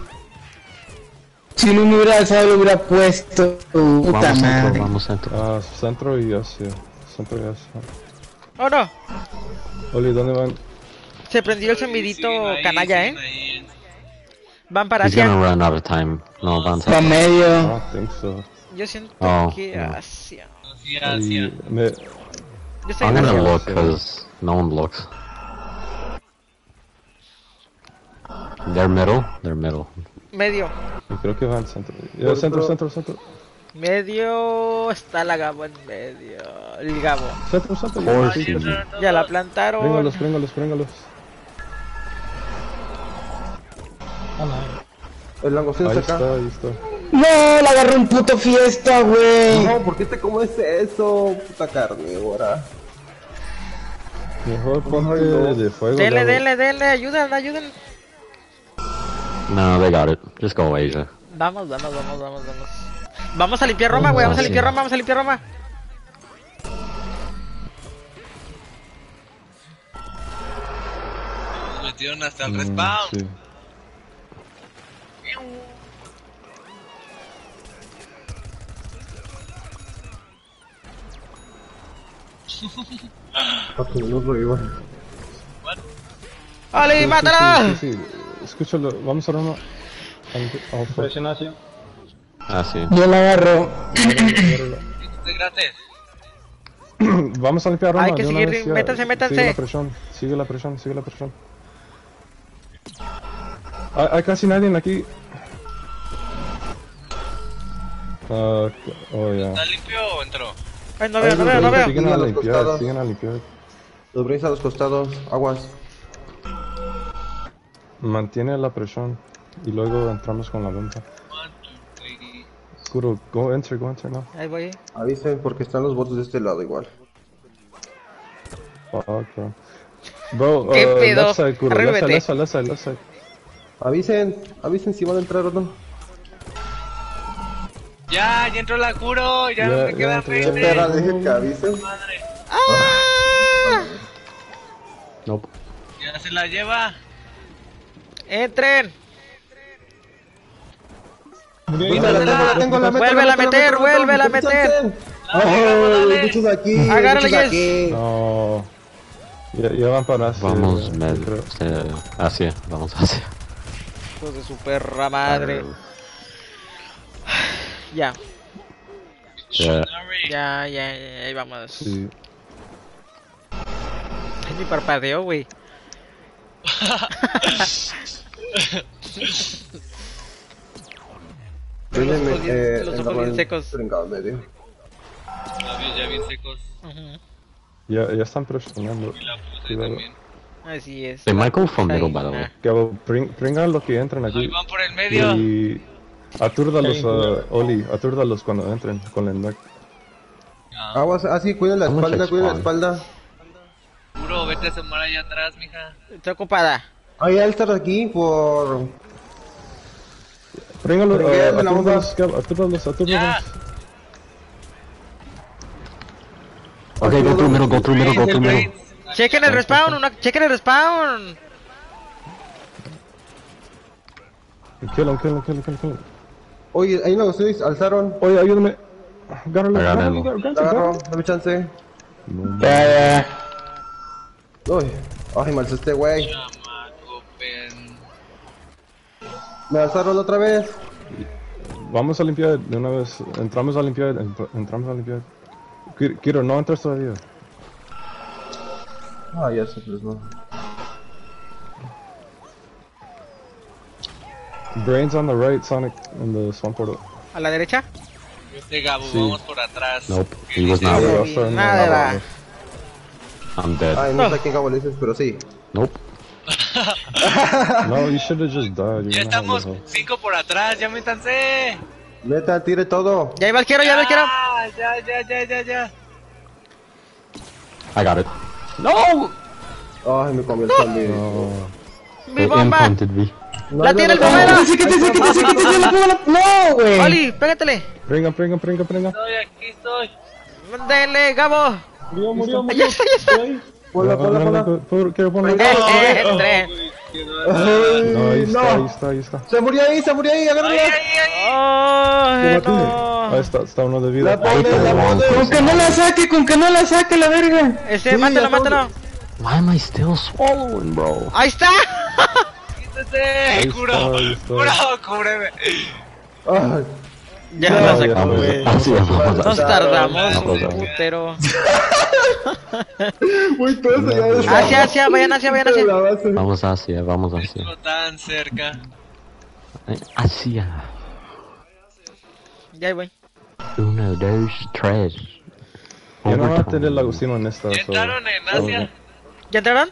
Si no me hubiera alzado, lo hubiera puesto. Puta Vamos centro, madre. vamos centro. Ah, centro y Asia. Centro y Asia. Oh no, Oli, ¿dónde van? se prendió el sonidito Siguen ahí, canalla, siguen eh. ahí. Van para He's gonna Asia. run out of time. No, van Pa' centro. I medio. don't think so. Yo siento Oh, que no. Asia. Hacia, Y hacia. me, Yo estoy I'm en gonna Asia. look because no one looks. They're middle. They're middle. Medio. y creo que van centro. Ya, centro, centro, centro. Medio. Está la Gabo en medio. El Gabo. Centro, centro. Por Sí, si- sí, sí. Ya la plantaron. Préngalos, préngalos, préngalos. Ah, no. El langostino Ahí está acá. está, ahí está. No, la agarró un puto fiesta, güey. No, ¿por qué te comes eso, puta carnívora? Mejor ponte Ay, no. de fuego. Denle, Gabo. denle, denle. Ayuden, ayuden. No, they got it. Just go Asia. Vamos, vamos, vamos, vamos, vamos. Vamos a limpiar Roma, güey. Vamos a limpiar Roma, vamos a limpiar Roma. Nos metieron hasta el Mm, respawn. sí. Para que no lo iban. ¡Ale, Sí, mátala! Sí, sí, sí. Escúchalo, vamos a Roma. Oh, fuck. Presión Asia. Ah, sí. Yo la agarro. De gratis. Vamos a limpiar Roma. Hay que de una seguir, vez ya. métanse, métanse. Sigue la presión, sigue la presión, sigue la presión. Hay, hay casi nadie aquí. Ah, oh, ya. ¿Está limpio o entró? Ay, no veo, no veo, no veo. Siguen a A los limpiar, costados. siguen a limpiar. Los brains a los costados, aguas. Mantiene la presión. Y luego entramos con la venta. One, two, three. Oscuro, go enter, go enter now. Ahí voy. Avisen porque están los bots de este lado igual. Fuck, bro. Bro, ¿Qué uh, pedo? left side, Kuro, left side, Arríbete. left side, left side, left side. Avisen, avisen si van a entrar o no. Ya, ya entró la curo. Ya, Ya, no me ya queda entró, ya frente. Espera, dejen que avisen. Madre. ¡Ah! Nope. Ya se la lleva. ¡Entren! Mira, la tengo, la tengo, la meto, Vuélvela la a meto, meter, la meto, vuélvela a la meto, meter. la meto. ¡Oh, los bichos aquí! Agárrale, los bichos Jess. aquí. No. Ya, ya van para Asia. Vamos ya, medio. creo. Eh, Asia. Vamos Asia. Hijos de su perra madre. Ya, Yeah. ya, ya, ya, ahí vamos. Sí. Es mi parpadeo, güey. Tienen, Los ojos bien- eh, los el ojos bien Ramón secos. trincado en medio. Labios ya bien secos. Ujú. Ya, ya están presionando. Y la puse Cuidado. también. Así es. They might go from Ahí, middle, by the way. ah. Gabo, bring, bringan los que entran Ahí aquí. van por el medio. Y atúrdalos, uh, Oli, atúrdalos cuando entren con la N D A C. Ah, Aguas, así, cuiden la Vamos a espalda, cuiden la spawn. espalda. puro, vete a asomar allá atrás, mija. Estoy ocupada. Hay altar aquí por... Bríngalo, Bringuéame uh, la bomba. atúrdalos, Gabo, atúrdalos, atúrdalos. Okay, go through middle, go through middle, go through middle. Chequen el respawn, una... chequen el respawn. Kill him, kill him, kill him, kill him, kill him. Oye, ahí los ustedes alzaron. Oye, ayúdame. Agárralo, Agárralo. agárralo, Te agarro, agárralo. dame chance. Ya, ya. Uy, ay, mal este güey. Chamaco, pen. Me alzaron otra vez. Vamos a limpiar de una vez. Entramos a limpiar, entr- entramos a limpiar. Ki- Kiro, no entras todavía. Ah, ya se pues no. Brains on the right, Sonic in the swamp portal. A la derecha. Este Gabo, Sí. vamos por atrás. Nope, he was not. Yeah, Sí, also in the- nada. I'm dead. Ay, no sé a quién cabo le dices, pero sí. Nope. No, you should have just died. You Ya know how estamos the hell. cinco por atrás, ya métanse. Neta, tire todo. Ya iba el quiero, ya iba el quiero. Ah, ya, ya, ya, ya, ya. I got it. No! Ay, me comió el zombie. No. Mi They bomba. implanted me. No, La no, tiene el no, no. bombero. Quítese, quítese, quítese, quítese la bola. No, güey. Oli, pégatele. Pringa, pringa, pringa, pringa. Estoy aquí, estoy. Dele, Gabo. Murió, murió, Ya está, ya está. Ponla, ponla, ponla. Quiero poner. Eh, eh, entré. Ay, No, ahí está, ahí no. está, ahí está. Se murió ahí, se murió ahí, Ay, agárrala. ay, ay. Ay, Ahí no. está, está uno de vida. La pones, la Con pones. que no la saque, con que no la saque la verga. Ese, Sí, mátalo, ya mátalo. Why am I still swallowing, bro? Ahí está. Quítate, curo. está, ahí está. Curo, cúbreme. Ay, Ya No, la ya sacó, Vamos, güey. así es, vamos, Nos así. tardamos Vamos, un vamos. putero. güey, todo eso ya es. Hacia, hacia, vayan hacia, vayan hacia. La base. Vamos hacia, vamos hacia. No tan cerca. Eh, Hacia. Ya voy. Uno, dos, tres. Yo no voy a Overtime. tener el Agustino en esta. ¿Ya so- entraron en Asia? ¿Ya entraron?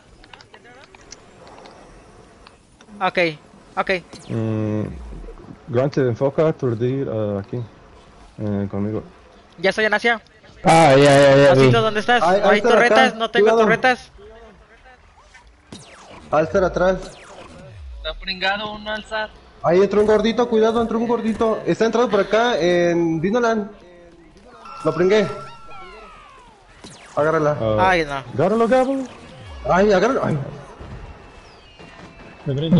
Ok, ok. Mm, Grant, te enfoca a aturdir uh, aquí. Eh, conmigo. Ya estoy en Asia. Ah, ya, ya, ya. vi. Osito, ¿dónde estás? Ay, ¿Hay Alter torretas? acá, No tengo cuidado. torretas. Alzar atrás. Está pringado un alzar. Ahí entró un gordito, cuidado, entró un gordito. Está entrando por acá en Dinoland. Lo pringué. Agárrala. Uh, Ay, no. Agárralo, Gabo. Ay, agárralo. Ay. No, ¿Qué no,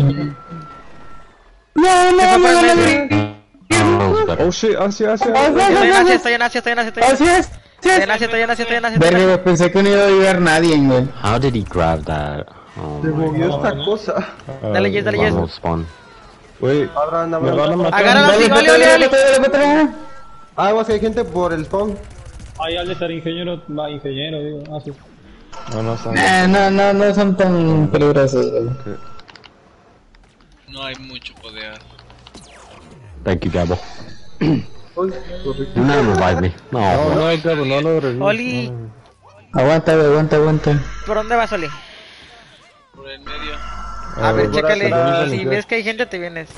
fue no, por el no, medio? no. Oh, it's better. Oh shit, hacia, hacia. Estoy en Asia, estoy en Asia, estoy en Asia, estoy en Así Asia. es. Estoy en Asia, estoy en Asia, estoy en Asia. estoy en Verga, Asia. güey, pensé que no iba a llegar nadie, güey. How did he grab that? Oh, Se my movió esta cosa. Uh, Dale, yes, dale, God. yes. Vamos, spawn. Wait, Abran, me van a abran. matar. Agárralo, sí, ole, ole, ole. Aguas que hay gente por el spawn. Ahí al de estar ingeniero, va, ingeniero, digo, ah, sí. No, no, están. Eh, no, no, no son tan peligrosos, güey. Okay. No hay mucho poder. Thank you, Gabo. Uy, Do not revive me. No, No, bro. no, Gabo, no lo revives. Oli. no lo revives. Aguanta, güey, aguanta, aguanta. ¿Por dónde vas, Oli? Por el medio. A ver, Ah, chécale. atrás, Si limpiar. ves que hay gente, te vienes.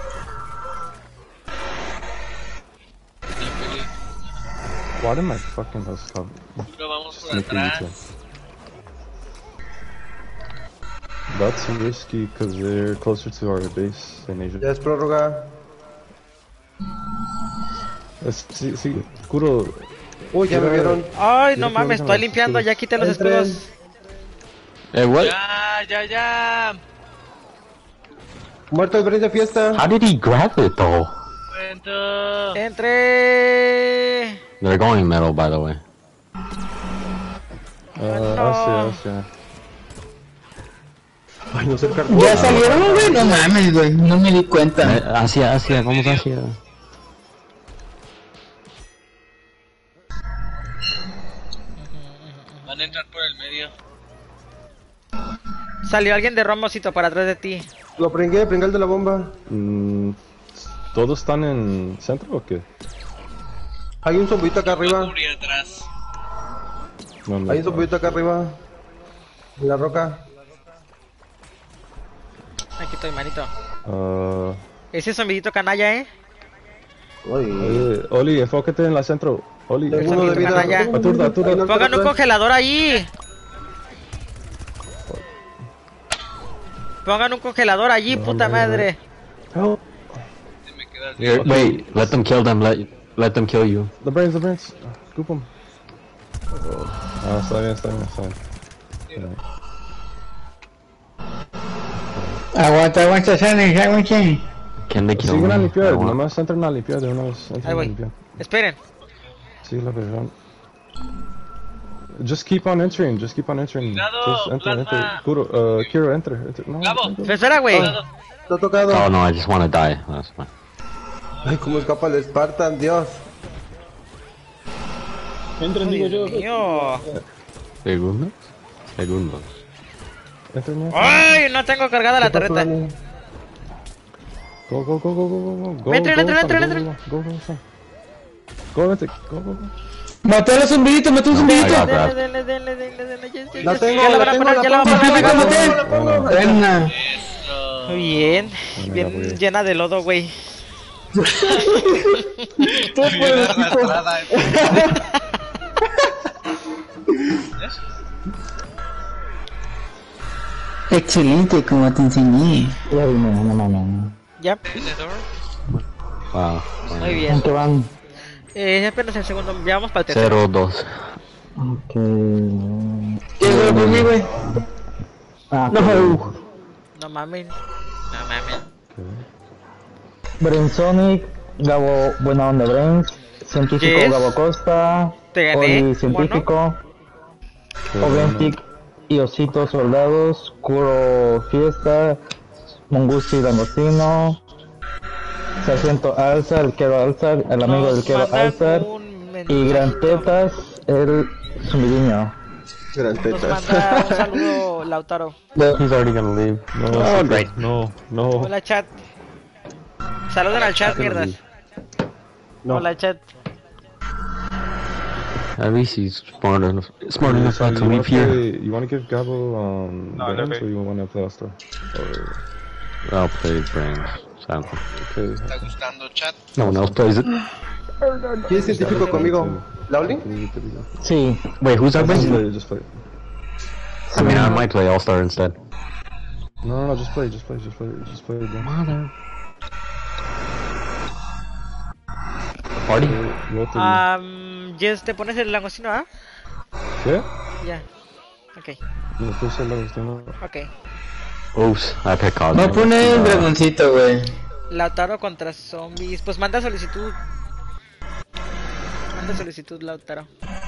Ya pegué. Why did my fucking house have Pero vamos por sneaking atrás. detail? That's risky because they're closer to our base in Asia. ya es prórroga. Es- sí, sí, Kuro. Uy, ya me vieron. Ay, Mira no que mames, vengan estoy los limpiando, escudos. ya quité los Entren. escudos. Eh, what? Ya, ya, ya. Muerto el break de fiesta. How did he grab it, though? Cuento. Entre. They're going metal, by the way. Uh, no. Asia, Asia. Ay, no sé el cartón. ¿Ya salieron, güey? No mames, güey, no me di cuenta. Eh, hacia, hacia, vamos hacia. Van a entrar por el medio. Salió alguien de Romosito para atrás de ti. Lo pringué, pringué el de la bomba. Mm, ¿Todos están en centro o qué? Hay un zombito acá Yo arriba. cubrí atrás. No, no. Hay un zombito acá arriba. En la roca. Aquí estoy, manito. Uh, Ese zombidito canalla, eh. Uy. oye, Oli, enfócate en la centro. Oli, Tengo uno de vida. Canalla. Aturda, aturda. Ay, no, Pongan un atrás. congelador allí. Pongan un congelador allí, puta madre. Help. Se me queda así. Here, wait, let them kill them. Let let them kill you. The brains, the brains. Scoop them. Ah, está bien, está bien, está bien. Aguanta, aguanta, Sane, aguanta. Can they kill Sigan a me? I limpiar, want- nomás entren a limpiar de una vez. Entren Ahí a voy. limpiar. Esperen. Sí, la verdad. Just keep on entering, just keep on entering. Cuidado, Just enter, enter. plasma. Kuro, uh, Kiro, enter. enter. No, Gabo. enter. Espera, güey. Está tocado. Oh no, I just want to die. That's fine. Ay, cómo escapa el Spartan, Dios. Entren, digo yo. Dios mío. Segundos. Segundos. Enter, no. Ay, no tengo cargada la torreta. Go, go, go, go, go, go, go. Go, Entren, go, entren, Sam, entren, go, entren. Go, go, go, Sam. Go, enter. Go, go, go. Maté a los zumbiditos, maté a un No, I zumbidito. got grabbed. Denle, denle, denle, denle, ya, ya, La ya, tengo, ya la la van a tengo, poner, la ya la van a pongo, poner, la la van a pongo, poner. la pongo. Buena. Eso. Bien, Bueno, bien ya voy. llena de lodo, güey. Bien arrastrada. Excelente, como te enseñé. Ya vine, no mames. Ya, Wow. muy bien. qué van? Eh, apenas el segundo, ya vamos para el tercero. Zero dos. Ok. ¿Qué es lo conmigo, güey? Ah, no. No mames. No mames. Brainsonic, Gabo Buena Onda Brains, Científico Yes. Gabo Costa, Te gané, Oli Científico, Oventic y Osito Soldados, Kuro Fiesta, Mongusti Langostino, Sargento Alzar, el Quiero Alzar, el amigo del Nos Quiero mandan Alzar, un y Gran Tetas, el Zumidiño. Gran Nos tetas. manda un saludo, Lautaro. He's already gonna leave. No, Oh, sí, great. no, no. Hola, chat. Saluden al chat, mierdas. No. Hola, chat. At least he's smart enough, smart enough So not you to wanna leave here. play- You wanna give Gabo um, No, Brains, okay. or you wanna play Astor? Or, I'll play brains. Sadly. okay. ¿Está gustando chat? No one else plays it. ¿Quién es científico conmigo? ¿Lauli? Sí, Wait, who's that Just brains? play, just play. I mean, I might play All Star instead. No, no, no, just play, just play, just play, just play. Bro. Mother. Party? Go to- Um, Jess, ¿te pones el langostino, ah? ¿Qué? Ya. Ok, Me puse el Agustino. ok. Oops, I picked Cosmo. Va a poner el dragoncito, güey. Lautaro contra zombies. Pues manda solicitud. Manda solicitud, Lautaro.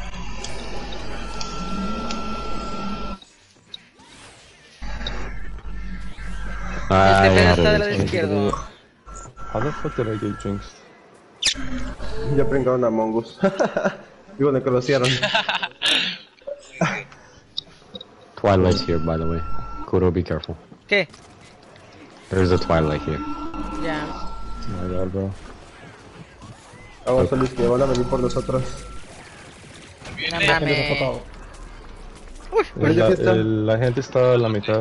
Ah, El T P yeah, está del it lado is. izquierdo. How the fuck did I get jinxed? Ya pringaron a Mongus. Digo, me conocieron. Twilight's here, by the way. Kuro, be careful. ¿Qué? There's a Twilight here. Ya. Oh my god, bro. Vamos, Feliz, que van a venir por nosotros. No mames. ¿Cuál es la La, fiesta? el- la gente está a la mitad.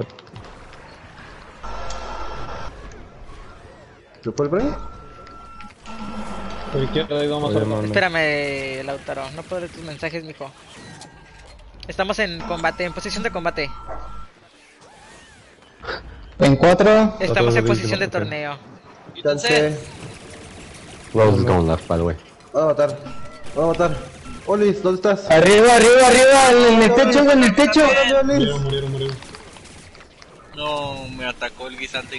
¿Se fue el Brain? Por izquierda ahí vamos Oye, a... mano. Espérame, Lautaro. No puedo leer tus mensajes, mijo. Estamos en combate, en posición de combate. En cuatro. Estamos Otro en posición de ok. torneo. Chance. Rose is going left, by the way. Van a matar. Van a matar. Olis, ¿dónde estás? Arriba, arriba, arriba, en el techo, güey, en el techo. Olis. Murieron, murieron, murieron. No, me atacó el guisante. y-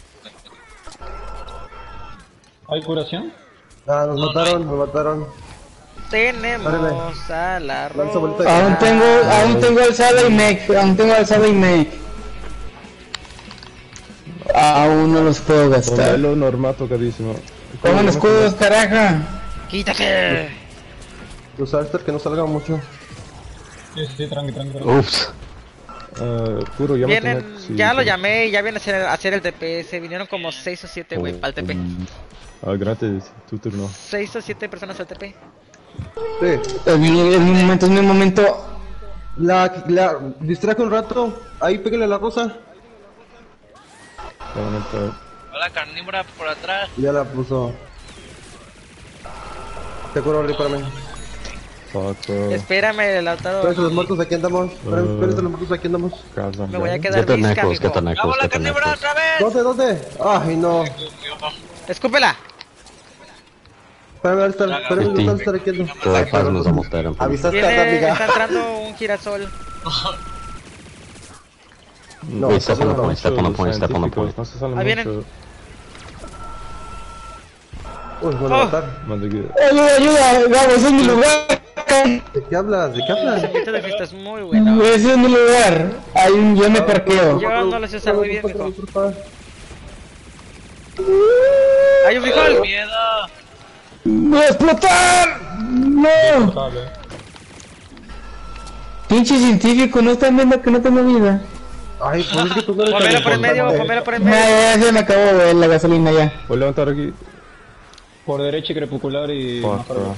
¿Hay curación? Ah, nos mataron, nos mataron. Tenemos a la Lanza vuelta de- rosa. Aún tengo, aún tengo alzada y make, aún tengo alzada y make. Aún no los puedo gastar. Modelo normal tocadísimo. Pongan escudos, caraja. ¡Quítate! Los Alster que no salgan mucho. Sí, sí, tranqui, tranqui, tranqui. Oops. Uh, puro, ya me Vienen, tenía- sí, ya lo sí. llamé y ya viene a hacer, a hacer el T P. Se vinieron como seis o siete, güey, para el T P. Ah, gratis, tu turno. seis o siete personas al T P. Sí. Es mi, es mi momento, es mi momento. La, la distraje un rato. Ahí, pégale a la rosa. Ya van a entrar. Hola, carnívora por atrás. Ya la puso. Te curo, Oli, espérame. Fuck, bro. Espérame, Lautaro. Espérense los muertos, aquí andamos. Espérense, Uh. espérense los muertos, aquí andamos. Casa, Me voy a ya. quedar Get the visca, necklace, get the mijo. necklace, ¡Vamos la get the carnívora necklace. otra vez! ¿Dónde, dónde? Ay, no. Escúpela. Espérame, estar, espérame, Sí. no estar aquí. ando. Four Ay, plasmas pero- almost dead. I'm pretty- Avisaste a la Viene, amiga. está entrando un girasol. No, Wait, step on the no, point, step on the point, step on the point. No se sale Ahí vienen. mucho. Uy, me van a Oh. matar. Mande que- Ayuda, ayuda, Gabo, ese es mi lugar. ¿De qué hablas? ¿De qué hablas? El ambiente de fiesta es muy bueno. Ese es mi lugar. Ahí yo me parqueo. Yo no lo sé usar muy bien, mijo. ¡Hay un ¡Qué frijol! miedo! ¡Voy a explotar! ¡No! Pinche científico, no están viendo que no tengo vida. Ay, pues es que tú no eres tan Pomelo por en medio, importante. pomelo por en Ya, medio. ya se me acabó, güey, la gasolina ya. Voy a levantar aquí. Por derecha y crepuscular y... Fuck, bro.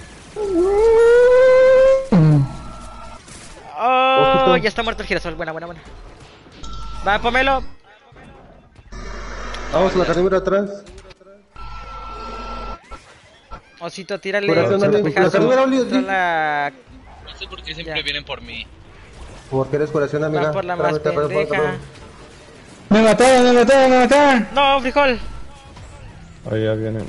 Oh, ya está muerto el girasol. Buena, buena, buena. Va, pomelo. Vamos a la carnívora atrás. Osito, tírale. Corazón, un dale, espejazo la carnívora, Oli, contra Oli. la... No sé por qué siempre Ya. vienen por mí. Porque eres curación, amiga. Va por la más Espérame, espérame, espérame, pendeja. espérame. Me mataron, me mataron, me mataron. No, frijol. Ahí ya vienen.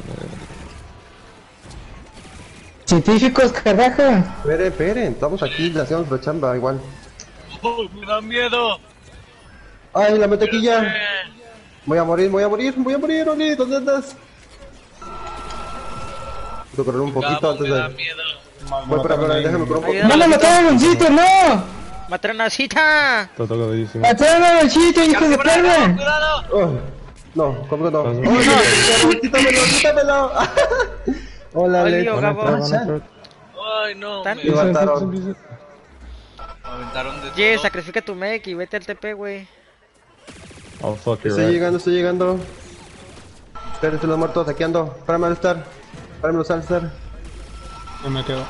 Científicos, carajo. Esperen, esperen. Estamos aquí, le hacemos la chamba igual. ¡Oh, me da miedo! Ay, la mantequilla. Voy a morir, voy a morir, voy a morir, Oli. ¿Dónde andas? Tengo que correr un poquito Gabo, antes me da de... miedo. Voy para acá, déjame correr un poquito. No me mataron, Boncito, no. Mataron a Cita. Está tocadísimo. Mataron a Boncito, hijo de perra. ¡Cuidado! Oh, no, ¿cómo que no? Pasa. ¡Oh, no! ¡Quítamelo, quítamelo! Hola, Oli, Le. o Gabo. Van a entrar. ¡Ay, no! ¿Tan? Me Me mataron. me aventaron de Ye, todo. sacrifica tu mech y vete al T P, güey. Oh, fuck, you're Estoy right. llegando, estoy llegando. Espérense los muertos, aquí ando. Espérame al estar. Espérame los Alstar. No me quedo.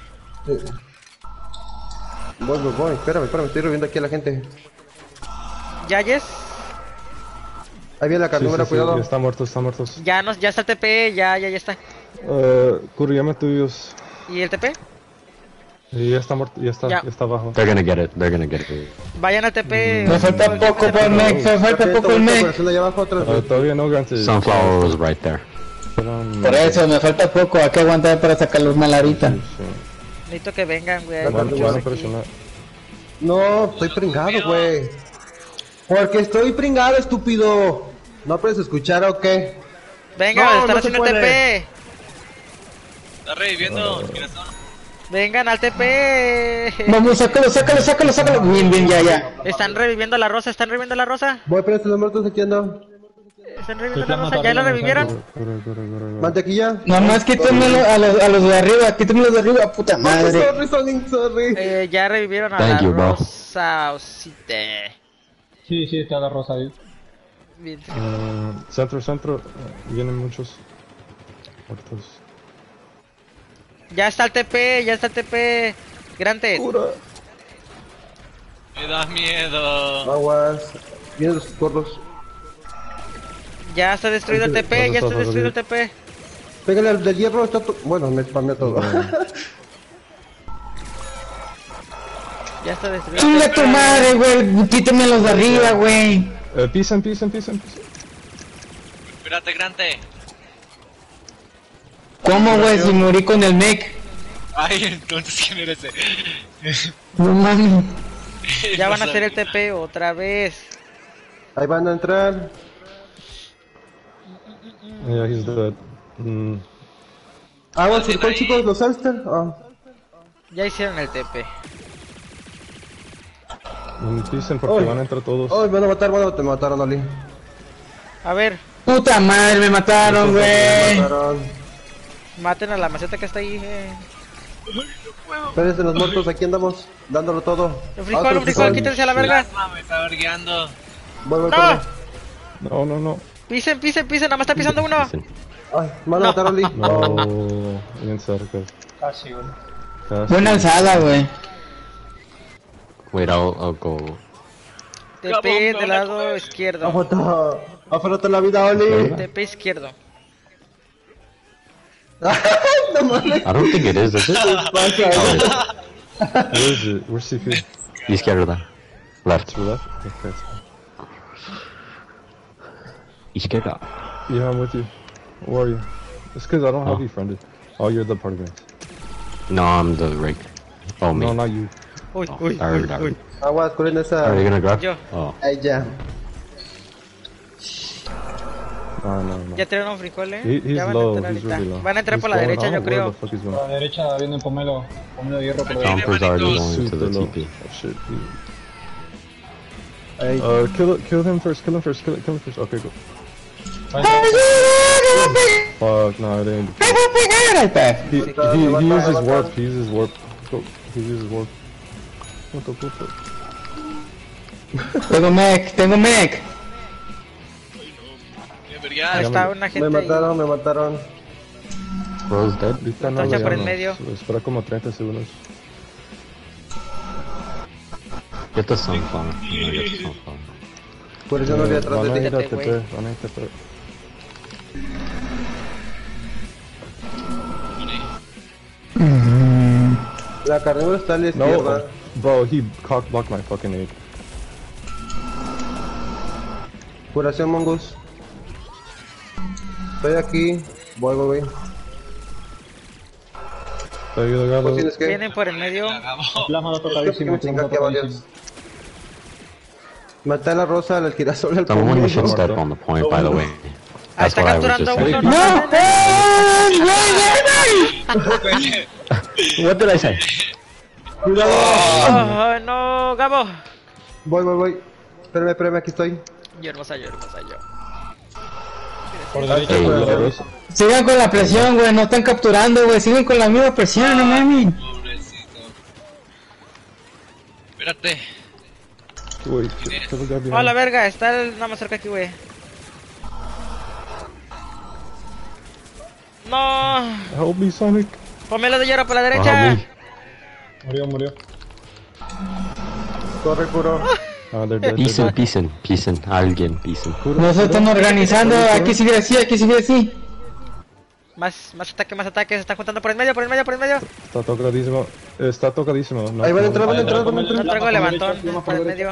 Voy, voy, voy. Espérame, espérame, estoy reviendo aquí a la gente. Ya, Yes. Ahí viene la Sí, carnívora, sí, sí, cuidado. ya están muertos, están muertos. Ya, nos, ya está el T P, ya, ya, ya está. Uh, Curry, llama a tuyos. ¿Y el T P? Y ya está muerto, ya está, Ya. ya está abajo. They're gonna get it, they're gonna get it. Vayan al T P. Me falta poco para el mech, me falta poco el mech. Corazón de allá abajo, atrás. Uh, todavía no, Granted. Sunflower was right there. Por eso, me falta poco, hay que aguantar para sacarlos mal ahorita. Necesito que vengan, güey. hay Van, muchos van a aquí. presionar. No, estoy pringado, güey. Porque estoy pringado, estúpido. ¿No puedes escuchar o qué? Venga, No, están no se haciendo el T puede. P. Está reviviendo. ¿Quiénes son? Vengan al T P. Vamos, sácalo, sácalo, sácalo, sácalo. Bien, bien, ya, ya. Están reviviendo la rosa, están reviviendo la rosa. Voy, espérense los muertos, aquí ando. Están reviviendo Estoy la rosa. plasma ¿Ya la arriba, revivieron? Corre, corre, corre, corre. Mantequilla. Nomás quítemelo a los, a los de arriba, quítemelo de arriba, puta madre. Sorry, sorry, sorry. Eh, ya revivieron a Thank la you, bro. rosa. Osite. Sí, sí, está la rosa ahí. Bien. Uh, centro, centro. Uh, vienen muchos muertos. Ya está el T P, ya está el T P. Grande. Me da miedo. Aguas. Vienen los gordos. Ya está destruido el T P, ya está destruido el T P. Pégale al del hierro, está to- bueno, me spameé todo. Ya está destruido. el Chinga T tu P. madre, güey, quíteme los de arriba, güey. Uh, pisen, pisen, pisen, pisen. Espérate, Grante. ¿Cómo, güey, si morí con el mech? Ay, entonces, ¿quién eres ese? No mames. Ya van a No hacer el sabía. T P otra vez. Ahí van a entrar. Yeah, he's dead. Mm. Aguas, surcó, chicos, los Alstar. Ah. Ya hicieron el T P. Mm, Pisen porque Ay. van a entrar todos. Ay, me van a matar, bueno, te mataron, Oli. A ver, Puta madre, me mataron, Me güey. mataron. maten a la maceta que está ahí. Eh. Espérense los muertos, aquí andamos, dándolo todo. Un frijol, Otro un frijol, quítense a la verga. Plasma me está vergueando. Voy, voy, ¡No! corre. No, no, no. Pisen, pisen, pisen, nada más está pisando uno. Listen. Ay, me van a matar, Oli. No, bien cerca. Casi, güey. Casi. Buena alzada, güey. Wait, I'll, I'll go. T P del lado izquierdo. Aguanta. Aférrate la vida, Oli. T P izquierdo. No mames. I don't think it is, is it? Pasa, Where is it? Where's C P? Izquierda. Left. To the left? Okay. Izquierda. Yeah, I'm with you. Where are you? It's because I don't have Oh. you friended. Oh, you're the party guy. No, I'm the rig. Oh, me. No, not you. Uy, Oh, uy, sorry, uy, sorry. uy. Aguas, curen esa. Are you gonna grab? Yo. Oh. Ahí ya. No, no, no. Ya tiraron frijoles. He, he's Ya van low, a entrar he's ahorita. really low. Van a entrar He's por la going- derecha, I yo don't know where creo. the fuck he's A going. la derecha viene pomelo. Pomelo de hierro por ahí. Chomper's already going to Super the low. T P. Oh, shit. Ahí. Uh, kill, kill him first, kill him first, kill, kill him first. Okay, go. Fuck, no, it ain't. He, he, he uses warp, he uses warp. Go, he uses warp. Puto, puto. Tengo mech, tengo mech. Qué Ahí verga. está una Me gente ahí. mataron, me mataron. Bro's dead. Ahorita no Antorcha le por en damos. medio. Espera como treinta segundos. Get the sunflower. No, get the sunflower. Por eso no vi atrás Van a de ir ti. a Fíjate, T P, güey. van a ir a T P. La carnívora está a la No, izquierda. bro, he cock blocked my fucking aid. Curación, mongus. Estoy aquí. Voy, voy, voy. Te ayudo, Galo. ¿Vos tienes que? Vienen por el medio. Plasma está Es que tocadísimo. me chinga aquí a varios. Maté a la rosa, al girasol, al Someone pomelo. should step on the point, by the way. Ahí That's está what I was just capturando saying. uno. ¡No! What did I say? Cuidado. Oh, no, Gabo. Voy, voy, voy. Espérame, espérame, aquí estoy. Yo hermosa, yo hermosa, yo. Por derecha. Hey, La look. rosa. Sigan con la presión, güey, no están capturando, güey, siguen con la misma presión, no mames. Pobrecito. Espérate. Wait, kill kill the guy behind. Oh, la verga, está el... nada más cerca aquí, güey. No. Help me, Sonic. Pomelo de hierro por la Oh, derecha. me. Murió, murió. Corre, curo. Ah, they're dead. Pisen, They're dead. pisen, pisen. Alguien, pisen. No se están organizando, hay que seguir así, hay que seguir así. Más, más ataque, más ataque. Se están juntando por el medio, por el medio, por el medio. Está tocadísimo. Está tocadísimo. No, Ahí van a no. entrar, van a entrar, van a No entrar. traigo levantón por el medio.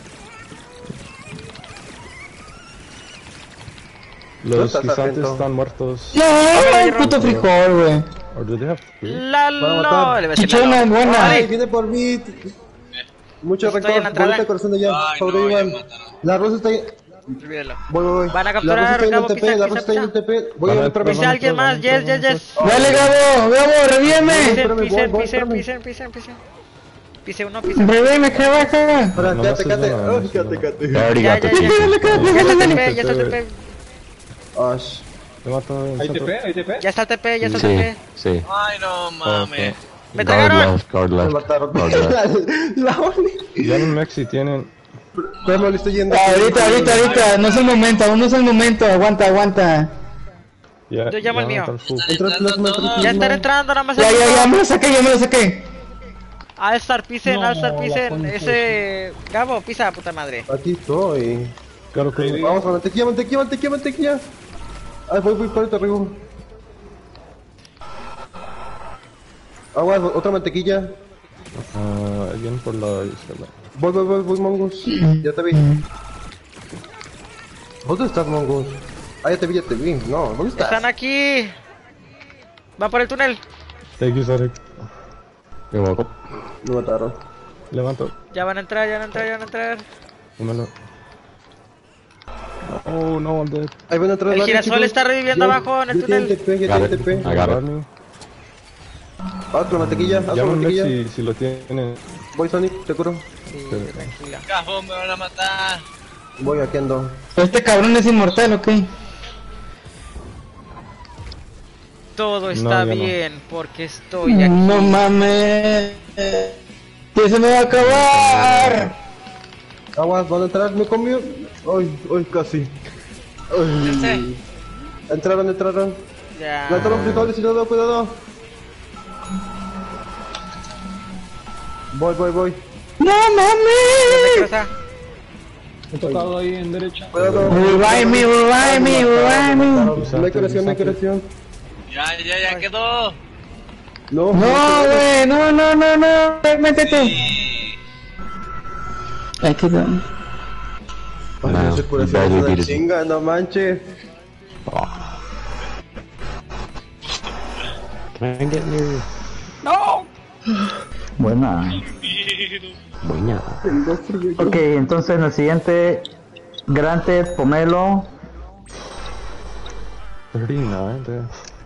Los estás guisantes atento. están muertos. No, puto frijol, güey. Or do they have food? La Van a lo. matar. Le voy a decir Chichona, la lo. buena. Ay, viene por mí. Mucho Estoy récord. en la entrada. Bonita corazón de allá. Ay, no, Sobrevivan. ya mataron. La rosa está ahí. Olvídalo. Voy, voy, voy. Van a La rosa capturar, está en el Gabo, T P, pisa, la pisa, rosa está en el pisa. T P. Voy Van a a- espérame. Pisa alguien más. Yes, yes, yes. Dale, Gabo, Gabo, revieme. Pisen, espérame, pisen, voy, pisen, voy, pisen, pisen, pisen. Pise uno, pise. Revieme, que baja. Espera, No quédate, haces quédate. nada, no Ay, haces quédate, nada. quédate. I already Ya, got the ya, ya. T P. Ya está el T P, ya está el T P. Ash. Me mata en ¿Hay centro. T P? ¿Hay T P? Ya está el T P, ya está el Sí, T P. sí. Ay, no mames. Me Guard tragaron. left, guard Me left, mataron. guard left. La Oli. Llamen Mexi, tienen. Pero le estoy yendo. Ahorita, ahorita, ahorita, no es el momento, aún no es el momento, aguanta, aguanta. Ya, Yo llamo al ya mío. están full. Entra el plasma, entra el Ya plasma. están entrando, nada más. Ya, el ya, uno. ya, me lo saqué, ya me lo saqué. Alstar, pisen, No, Alstar, la pisen. concha Ese. Gabo, pisa, puta madre. Aquí estoy. Claro que Vamos con mantequilla, mantequilla, mantequilla, mantequilla. Ay, voy, voy, para arriba. Agua, otra mantequilla. Ah, vienen por la izquierda. Voy, voy, voy, voy, mongus. Ya te vi. ¿Dónde estás, mongus? Ah, ya te vi, ya te vi. No, ¿dónde estás? Están aquí. Van por el túnel. Thank you, Sonic. You're welcome. Me mataron. Levanto. Ya van a entrar, ya van a entrar, ya van a entrar. Dámelo. Oh, no, I'm dead. Ahí van a entrar El varios, girasol chicos. está reviviendo Ya- abajo en el ya tienen túnel. T P, ya Got tienen it. T P. I got it. Agarrarme. Haz con mantequilla, haz con Llamen mantequilla. Mexi si lo tienen. Voy, Sonic, te curo. Sí, Pero- tranquila. Cajón, me van a matar. Voy, aquí ando. Este cabrón es inmortal, ¿ok? Todo está No, ya no. bien porque estoy aquí. No mames. Que se me va a acabar. Aguas, van a entrar, me comió. Ay, ay, casi. Ay. Entraron, entraron. Ya. Lanzaron frijoles y todo, cuidado. Voy, voy, voy. No mames. Cruzá. He tocado ahí en derecha. Cuidado. Revive me, revive me, revive me. No hay curación, no hay curación. Ya, ya, ya quedó. No, No, güey, no, no, no, no. Métete. Sí. Ahí quedó. Ay, No, esa you curación barely es una beat it. chinga, no manches. Can I get near? ¡No! Buena. Buena. Ok, entonces en el siguiente, Granted, Pomelo, thirty-nine, damn.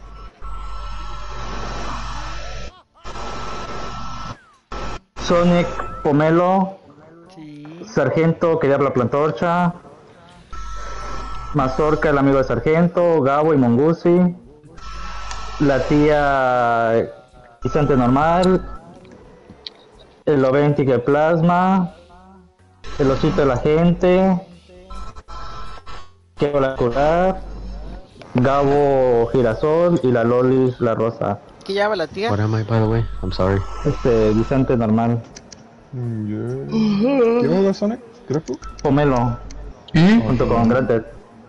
Sonic, Pomelo, Sí. Sargento que lleva la plantorcha, Mazorca, el amigo de Sargento, Gabo y Mongusi, la tía Vicente normal, el Oventi que plasma, el osito de la gente, que la curar, Gabo girasol y la Lolis la rosa. ¿Qué lleva la tía? What am I, by the way? I'm sorry. Este Vicente normal, Mm, yeah. ¿Qué juega Sonic? ¿Creo? Pomelo, junto con Granted.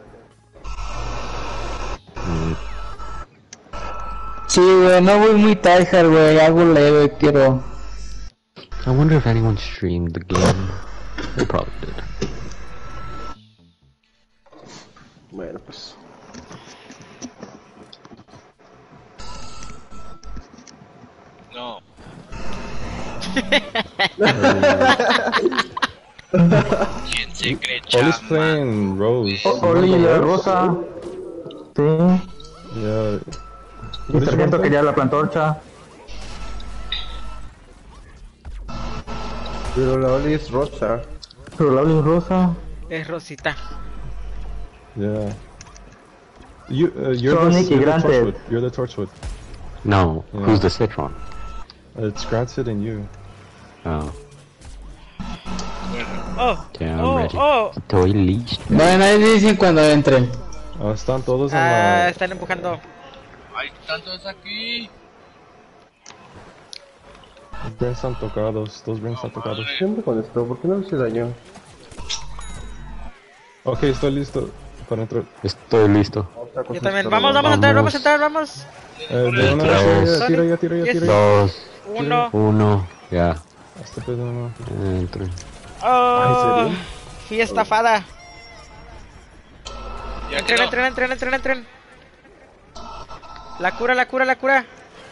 Sí, güey, no voy muy tryhard, güey, algo leve quiero. I wonder if anyone streamed the game. They probably did. Bueno, pues. No. ¿Quién se cree Oli's chama? playing Rose. O- Oli la rosa, sí, Yeah. y Sargento que lleva la plantorcha. Pero la Oli es rosa. Pero la Oli rosa. Es Rosita. Yeah. You, uh, you're, Sonic the, y you're the Granted. Torchwood. You're the Torchwood. No, Yeah. who's the Citron? It's Granted and you. Oh, Oh, yeah, I'm oh, ready. oh. Estoy listo. Bueno, ahí dicen cuando entren. Ah, están todos en Ah, la... están empujando. Hay tantos aquí. Los brains están tocados. Dos brains están tocados. Siempre con esto, ¿por qué no se dañó? Ok, estoy listo para entrar. Estoy listo. Otra cosa Yo también. está Vamos, robando. vamos a entrar, vamos Vamos. a entrar, vamos. Eh, de una Tres. vez, ya, tira ya, tira ya, Yes. tira ya. Dos, Uno. uno, ya. Este pedo no. Entre. Oh, fui estafada. Ya Entren, quedó. entren, entren, entren, entren. La cura, la cura, la cura.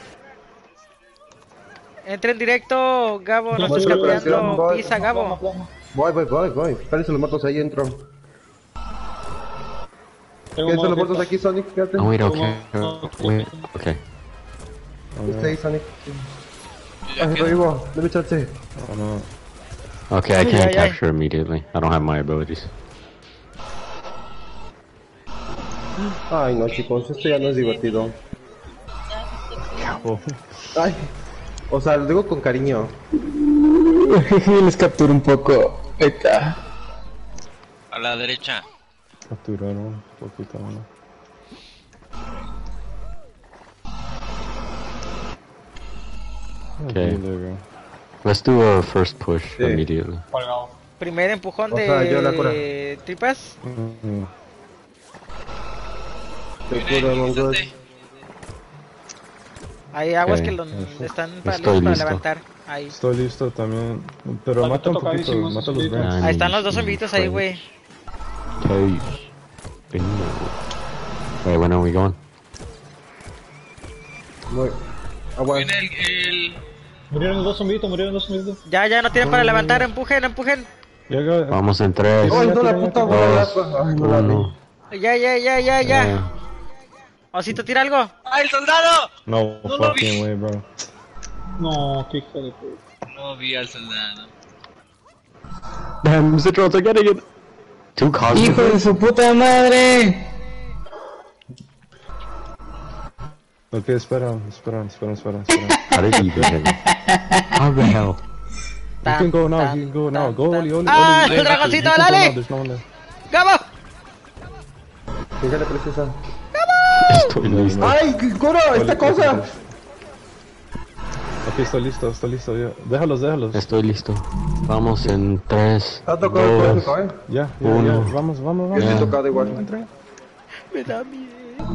Entren directo, Gabo, no estés voy, voy, campeando. voy. Pisa, Gabo. Voy, voy, voy, voy. Espérense los muertos ahí, entro. Quédense los muertos aquí, Sonic, quédate. Oh, wait, okay. Wait, okay. Está ahí, Sonic. Ya Ay, quedó. revivo, dame chance. Oh, no. Okay, I Ay, can't ay, ay. capture immediately. I don't have my abilities. Ay, no, chicos, esto ya no es divertido. Oh, Ay. O sea, lo digo con cariño. Les capturo un poco. Ahí está. A la derecha. capturaron un poquito, ¿no? Okay. Okay, there we go. Let's do a first push Sí. immediately. Primer empujón O sea, yo la cura. de tripas. Mm, Te curo, Mongols. Hay aguas Ok. que lo, están para, Estoy para listo. levantar. Ahí. Estoy listo también. Pero mata un poquito, mata los Vents. Ahí están los dos zombitos ahí, güey. Okay. Bingo. Wait, when are we going? Muy. Agua. Viene el, el... Murieron dos zombitos, murieron dos zombitos. Ya, ya no tienen para levantar. Empujen, empujen. Llega. Vamos en tres, Ay, no, la puta bola. dos, Ay, no la vi. uno. Ya, ya, ya, ya, ya. Eh, Osito, tira algo. ¡Ah, el soldado! No, No lo fucking vi. way, bro. No, qué hijo de puta. No vi al soldado. Damn, Citrons are getting it. Two cosmic. ¡Hijo de su puta madre! Ok, espera, espera, espera, espera, espera. How did he get him? How the hell? You can go now, you can go now. Go, Oli, Oli, Ah, Oli. el dragoncito, You can go dale. now, there's no one there. ¡Gabo! Fíjale, precisa. Estoy listo. ¡Ay, qué curo! ¡Esta Oli, cosa! Oli. Ok, estoy listo, estoy listo, ya. Déjalos, déjalos. Estoy listo. Vamos en tres, Está tocado el dos, código, ¿eh? Ya, ya, Uno. ya. Vamos, vamos, Yo vamos. estoy tocado igual. Me da miedo.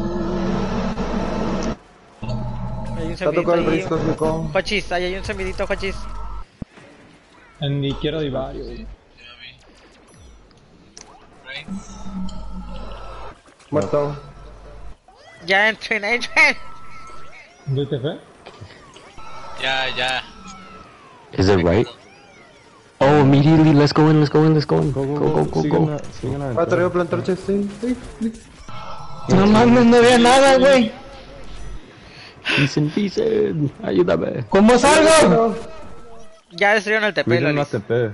Hay un Está zombidito tocado el ahí. bris cósmico. Jochis, ahí hay un zombidito, Jochis. En mi izquierda hay varios. Muerto. Ya entren, entren. ¿D T F? Ya, ya. Is it right? Oh, immediately, let's go in, let's go in, let's go in. Go, go, go, go, Sigan go. a- sigan a Ah, entrar. traigo plantarches, sí, sí, sí. No mames, no había nada, güey. Dicen, dicen, ayúdame. ¿Cómo salgo? Ya destruyeron el T P, Cuiden la Lolis. T P.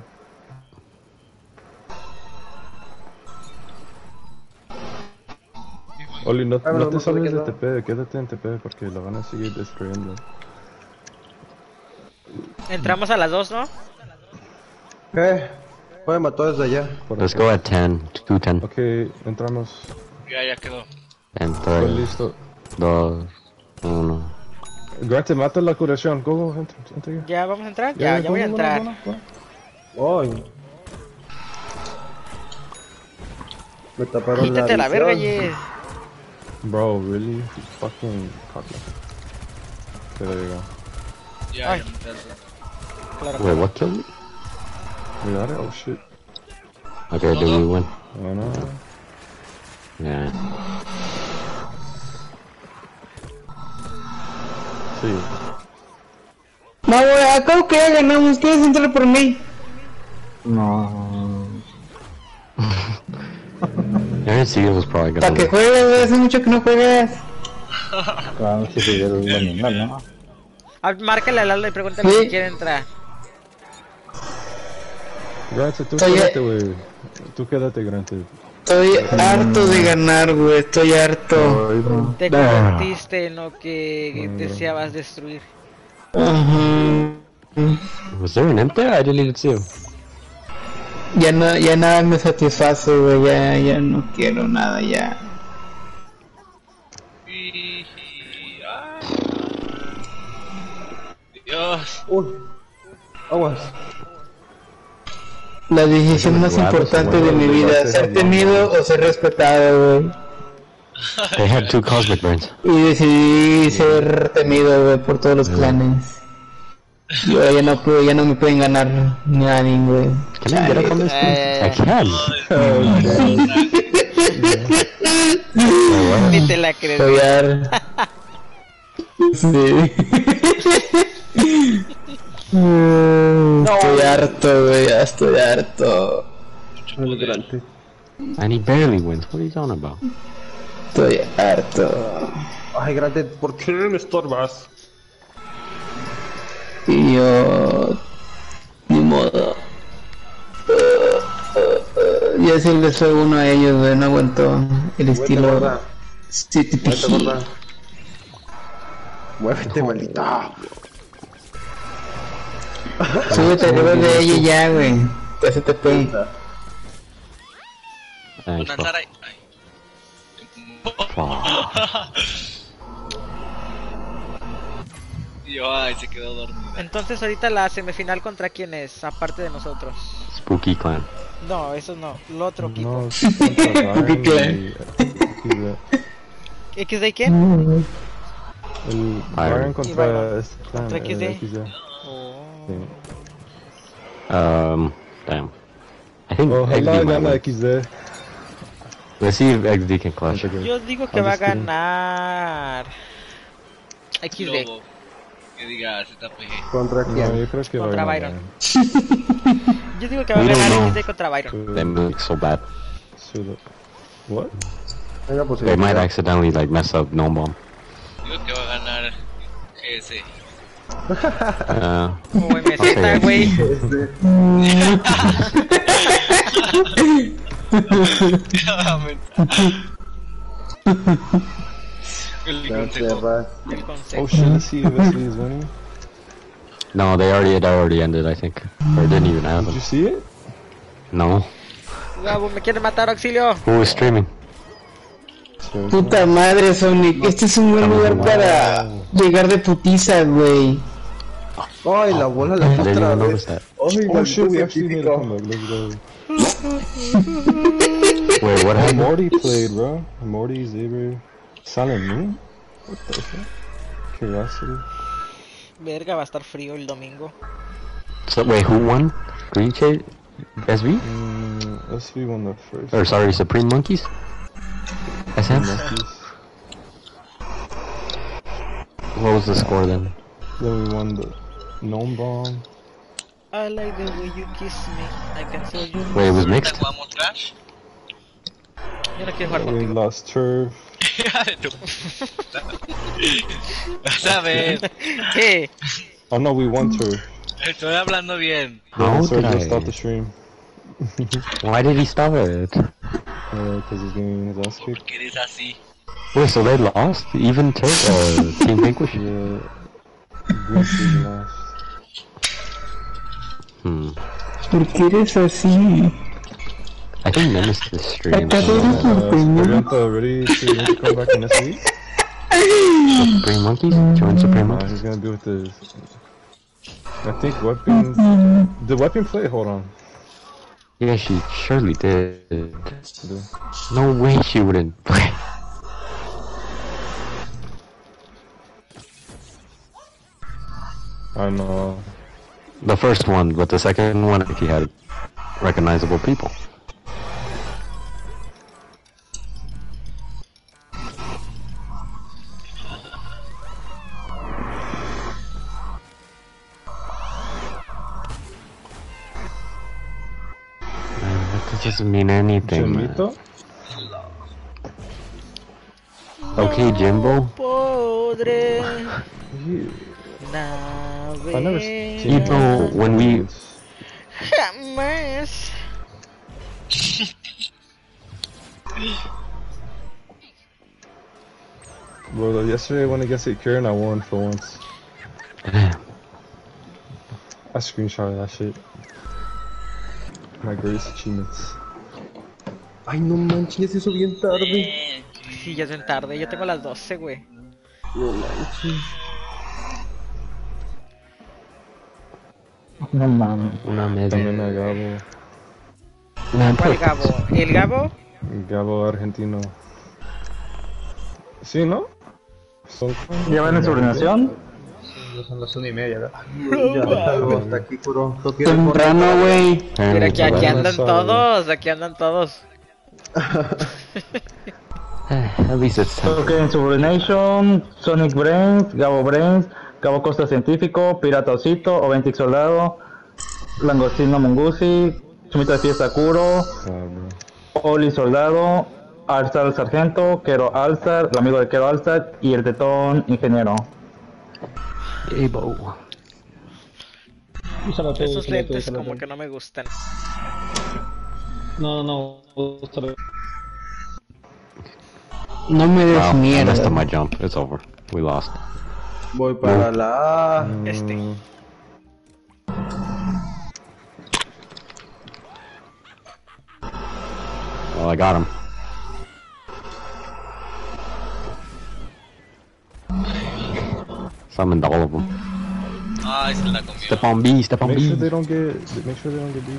Oli, no, Ah, no no, te no, sales que de no. T P, quédate en T P porque la van a seguir destruyendo. Entramos a las dos, ¿no? ¿Qué? Puede matar desde allá. Por Let's acá. go at ten, two ten. Ok, entramos. Ya, ya quedó. And Estoy three, listo. dos, uno. Grante, mata la curación. Go, go, entra, entra ya. Ya vamos a entrar. Ya, ya go, voy a go, entrar. go, go, go. Ay. Me taparon Quítate la verga, visión. Yes. Bro, really? Fucking cockler. Okay, there you go. Ya, Ay. ya me entraste. Claro. Wait, what killed me? We got it? Oh shit. Okay, did we win? Oh no. Yeah. Sí. No, güey, acabo que ya ganamos. ¿Quieres entrar por mí? No. Aaron Seagull was probably Para gonna que win. juegues, güey. Hace mucho que no juegas. Vamos a seguir el animal, ¿no? Ah, márcale al Aldo y pregúntale Sí. si quiere entrar. Grante, tú Oye. quédate, wey. Tú quédate, Grante. Estoy harto de ganar, güey. Estoy harto. Te convertiste en lo que deseabas destruir. Ajá. Was there an imp there? I didn't even see him. Ya, no, ya nada me satisface, güey. Ya, ya no quiero nada, ya. Y... ay. Dios. Uy. Aguas. La decisión más importante de mi vida, ser temido o ser respetado, güey. They had two cosmic burns. Y decidí ser temido, güey, por todos los clanes. Y ahora ya no puedo, ya no me pueden ganar nadie, güey. Can I get up on this thing? Eh. I can. Ni te la crees. Estoy harto. Sí. Mm, Estoy harto, güey, ya estoy harto. El grande. And he barely wins. What are you talking about? Estoy harto. Ay, grande, ¿por qué me estorbas? Y yo... Ni modo. Ya se les fue uno a ellos, güey, no aguantó el estilo. gorda. City Muévete, P G. gorda. Muévete, maldita. Súbete al nivel de ella ya, güey. T T P. Thanks, bro. Lanzar ahí. Ay. Y yo, ay, se quedó dormida. Entonces ahorita la semifinal contra quién es, aparte de nosotros. Spooky clan. No, eso no, lo otro equipo. No, es contra Ryan ¿Qué? y- ¿X D quién? El Byron. Ryan Y contra Byron. este clan. Contra el X D. X D. Oh. Sí. Um, damn. I think Ojalá X D might gana win. X D. Let's see if X D can clash. Yo digo que I'm va a just kidding. ganar X D Lobo. Que diga Z P G. ¿Contra No, quién? yo creo que va a Contra ganar Byron. Yo digo que va a We don't ganar know. X D contra Byron. Ryan. They look so bad. Sudo- What? Venga, pues, They might accidentally like mess up no bomb. Digo que va a ganar G S. Uh, O M Z, güey. El Ya te consejo. vas. El Oh consejo. shit, let's see if S V is winning. no, they already it already ended. I think, or didn't even Did you happen. see it? No. Gabo, me quiere matar, auxilio. Who was streaming? Puta madre, Sonic. Este es un buen lugar para llegar de putiza, güey. Ay, la bola la I didn't otra even notice vez. that. Ay, Oh maldito shit, we actually made a científico. comeback. Let's go. Wait, what Oh, happened? Morty played, bro. Morty, Xavier, Silent Moon. What the fuck? Curiosity. Verga, va a estar frío el domingo. So wait, who won? Green Shade, S V, Mm, S V won the first. or sorry, Supreme Monkeys? S M. Monkeys. What was the score then? Then we won the gnome bomb. I like the way you kiss me. I can tell you. Wait, it was mixed? ¿Jugamos Trash? Yo no quiero jugar We contigo. lost turf. Hija de tu Vas a ver. ¿Qué? Oh no, we won turf. Estoy hablando bien. How So did just I? stop the stream. Why did he stop it? Uh, cause he's getting his ass kicked. Porque eres así. Wait, so they lost? Even to uh, Team Vanquish? Yeah. Green Team lost. Hmm. ¿Por qué eres así? I think Nemesis streams. ¿Acaso eres Uh, norteño? Spiriento ready to, to come back in this week? Supreme Monkeys? Join Supreme Uh, Monkeys? he's gonna be with his. I think weapons. Did weapon play? Hold on. Yeah, she surely did. The- No way she wouldn't play. I know. The first one, but the second one, if he had recognizable people. Man, that doesn't mean anything. man. Chimito? Okay, Jimbo. Podré He, I never navegar seen You know, when we- jamás. Bro, yesterday when I guess it Kieran, I won for once. Damn. I screenshotted that shit. My greatest achievements. Ay, no manches, eso bien tarde. Sí, ya es bien tarde. Yo tengo las doce, güey. No manches. No mames. Una media. También a Gabo. Man, ¿Cuál put- Gabo? ¿El Gabo? Gabo argentino. ¿Sí, no? Son... ¿Ya van en su ordenación? Son las una y media, ¿verdad? Ya déjalo hasta aquí, puro. No quiero Temprano, güey. Mira, aquí, aquí bueno, andan sabe. todos. Aquí andan todos. At least it's time. Ok, en Subordination, Sonic Brains, Gabo Brains, Gabo Costa Científico, Pirata Osito, Oventic Soldado, Langostino Mungusi, Chumita de Fiesta Kuro, Ah, bro. Oli Soldado, Alstar Sargento, Kero Alstar, el amigo de Kero Alstar y el Tetón Ingeniero. Abo. Úsalo tú, Esos úsalo tú, lentes úsalo como tú. que no me gustan. No, no, úsalo. No me des Wow, I mierda. messed up my jump. It's over. We lost. Voy para la A. Este. Mm, Well, I got him. Summoned all of them. Ay, se la comió. Step on B, step on Make sure B. they don't get. Make sure they don't get beat.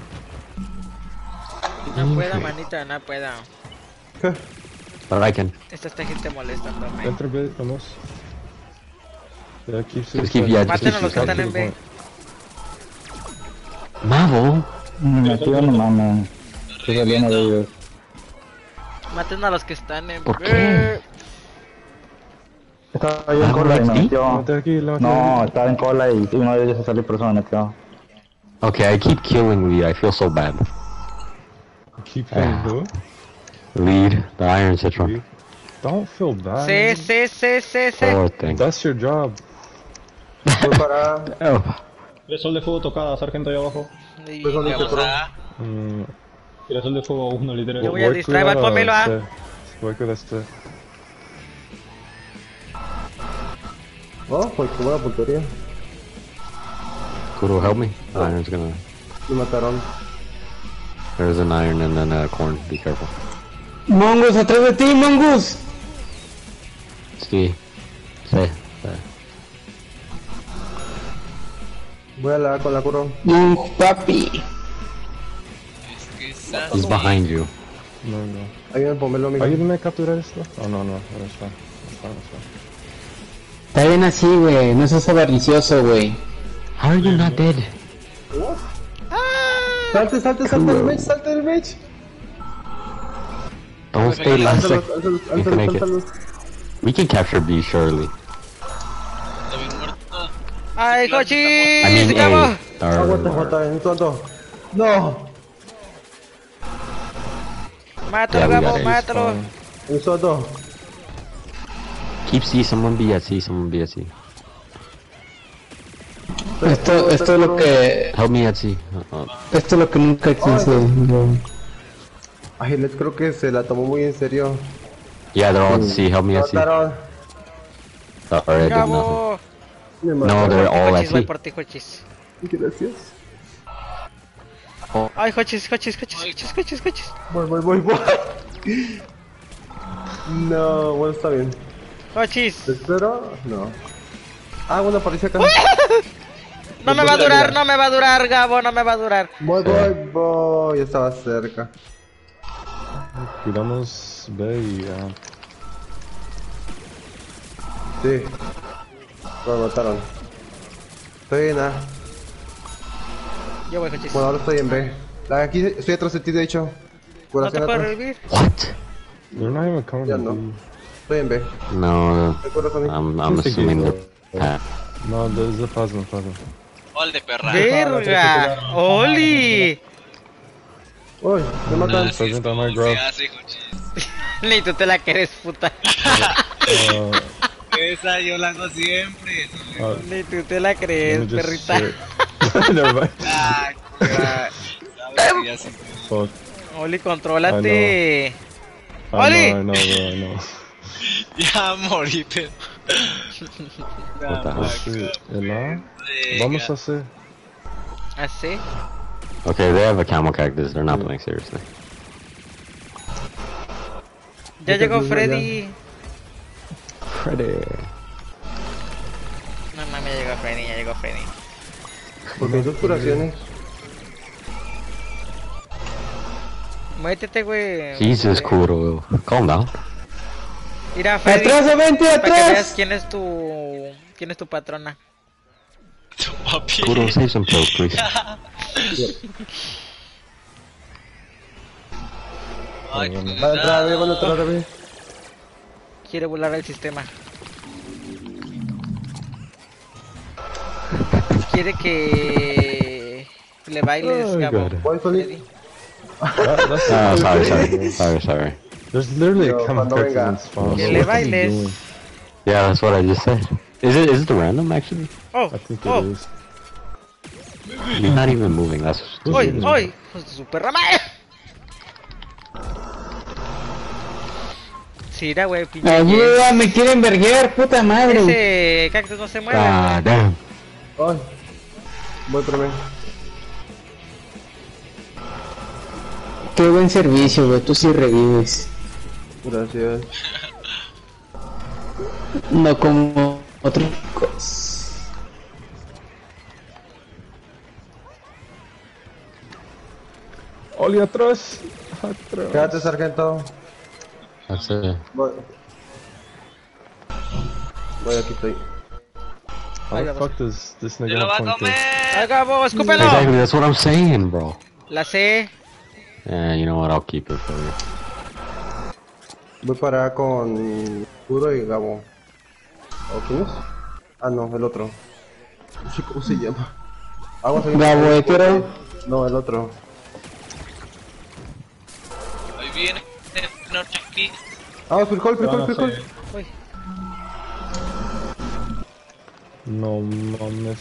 No puedo, manita, no puedo. But I can. Esta esta gente molestándome. Enter bit, vamos. Yeah, keep Just keep, yeah, just Maten keep a los que están shooting. en B. Marvel? Me metió, no mames. Estoy saliendo de ellos. Maten a los que están en ¿Por B. qué? Estaba yo en cola y me metió. Levante aquí, levante No, aquí. estaba en cola y uno de ellos se salió, por eso me metió. Okay, I keep killing Lee. I feel so bad. Keep hitting who? Lead, the Iron Citron. Don't feel bad. C, C, C, C, C. Poor thing. That's your job. Voy para. Oh. Sol de fuego tocada, sargento ahí abajo. Y Pues, ¿dónde vamos te a- Mm, Sol de fuego uno, literal. Yo voy a work distraer, with, va, pónmelo, uh, ah. Ste. Work with este. Oh, pues qué buena puntería. Kuro, help me. The Iron's gonna. Me mataron. There's an Iron and then a corn. Be careful. Mongus, atrás de ti, Mongus. Sí. Sí. sí. Voy a la A con la curro. Mongus, papi. Es que es así. He's behind you. No, no. Ayúdame, ponmelo, amigo. Ayúdame a capturar esto. Oh, no, no. That's fine. That's fine, that's fine. Está bien así, güey. No seas avaricioso, güey. How are you not dead? Salte, salte, salte el match, salte el match. Don't stay last Álzalos, sec. álzalos, We can álzalos, make it. álzalos. We can capture B surely. ¡Ay, I Jochis! mean, ¡Gabo! A. Or, Aguanta, aguanta, un tonto. No, ¡Mátalo, Yeah, we Gabo! got it. ¡Mátalo! un tonto. keep C, someone be at C, someone be at C. Esto, esto es lo que, Help me at C. Uh, uh, esto es lo que nunca quise. no. Ay, les creo que se la tomó muy en serio. yeah, they're all at C. Help me at C. Mataron. Sorry, I did nothing. ¡Gabo! Me No, mataron. they're all at Jochis, voy C. por ti, Jochis. Gracias. ¡Ay, Jochis, Jochis, Jochis, Jochis, Jochis, Jochis! Voy, voy, voy, voy. No, bueno, está bien. ¡Jochis! ¿Te espero? No. Ah, bueno, apareció acá. No me va a durar, no me va a durar, Gabo, no me va a durar. Voy, voy, voy. Ya estaba cerca. Cuidamos B y A. Sí. Me mataron. Estoy en A. Yo voy, Jochis. Bueno, ahora estoy en B. Aquí estoy atrás de ti, de hecho. ¿No te Curación puedo atrás. revivir? What? They're not even coming Ya to no. B. Estoy en B. No, ¿Te acuerdas, Tony? I'm, I'm Just a assuming game, that. No, there's a plasma, plasma. Ole, perra. ¡Verga! ¡Oli! Uy, me matan. Así es Present on como my grab. se hace, Jochis. Ni tú te la quieres, puta. Uh, Esa yo la hago siempre. uh, Ni tú te la let crees, me just perrita. shit. Never mind. Ah, cura. Sabes que ya sí. Fuck. Oli, contrólate. I ¡Oli! know, I know, bro, I know. Ya morí, pero. What the hell? Sí, el A. Vamos a hacer. ¿Así? Okay, they have a camel cactus. They're not playing seriously. Ya llegó Freddy. Freddy. Freddy. No mames, ya llegó Freddy, ya llegó Freddy. Porque hay dos curaciones. Muétete, güey. Jesus, Eh, Kuro. Calm down. Mira, Freddy. ¡Atrás, vente, Para que veas atrás! quién es tu. quién es tu patrona. Tu papi. Kuro, save some pills, please. Ay, Va a entrar B, van a entrar B. Quiere volar el sistema. Quiere que. le bailes, Oh, Gabo. God. Voy, Tony. Freddy. That, that's Oh, sorry, sorry. Sorry, sorry. There's literally Yo, a camel cuando cactus venga. in spawn. Que What le are you bailes. doing? Yeah, that's what I just said. Is it? Is it the random actually? Oh, I think oh, it is. You're not even moving. That's. hoy, hoy. Hijos de su perra madre. Sí, mira, güey, pinche. Ayuda, me quieren verguear, puta madre. Ese cactus no se mueve. God güey. damn. Ay. Voy por B. Qué buen servicio, güey, tú sí revives. Gracias. No como otros chicos. Oli, atrás. Atrás. Quédate, sargento. That's it. Voy. Voy, aquí estoy. How the fuck does this ¡Se nigga lo va have a point comer! ¡Ay, Gabo, escúpelo! Exactly. That's what I'm saying, bro. La C. Yeah, you know what? I'll keep it for you. Voy para acá con Kuro y Gabo. ¿O quién es? Ah, no, el otro. No sé cómo se llama. Vamos a ir. Gabo hetero. No, el otro. Ahí viene. No, aquí. Vamos, frijol, frijol, frijol. Uy. No mames.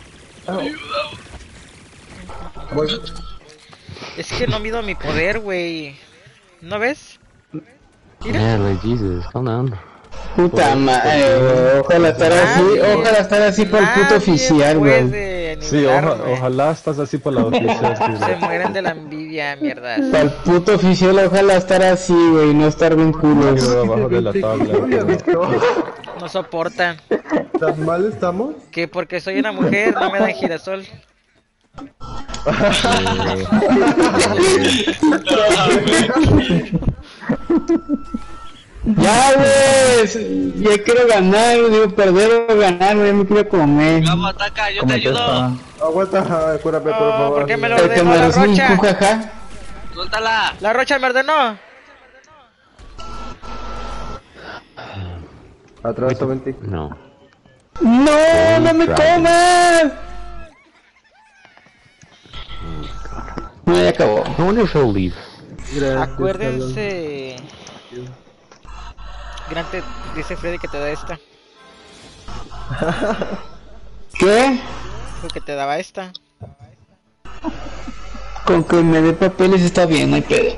Voy. Es que no mido mi poder, güey. ¿No ves? Mira. Yeah, like Jesus, calm down. Puta madre, güey. Ojalá estar así, Nadie- ojalá estar así por el puto nadie oficial, güey. puede Sí, oja- aniquilarme. ojalá estás así por la oficial, sí, Se güey. mueren de la envidia, mierda. Para el puto oficial, ojalá estar así, güey, no estar bien culos. Yo abajo de la tabla. güey. No soportan. ¿Tan mal estamos? Que porque soy una mujer no me dan girasol. Ya, güey, ya quiero ganar, digo, perder o ganar, güey, me quiero comer. Gabo, ataca, yo te Cómete ayudo. esta. Aguanta, ay, cúrame, por Oh, favor. ¿por qué me lo El que ordenó me la recibe un rocha? cujaja. Suéltala. La rocha me ordenó. Atrás, veinte. No. ¡No, no me comas! No, ya acabó. I wonder if he'll leave. Acuérdense. Grante, dice Freddy que te da esta. ¿Qué? Dijo que te daba esta. Con que me dé papeles está bien, no hay pedo.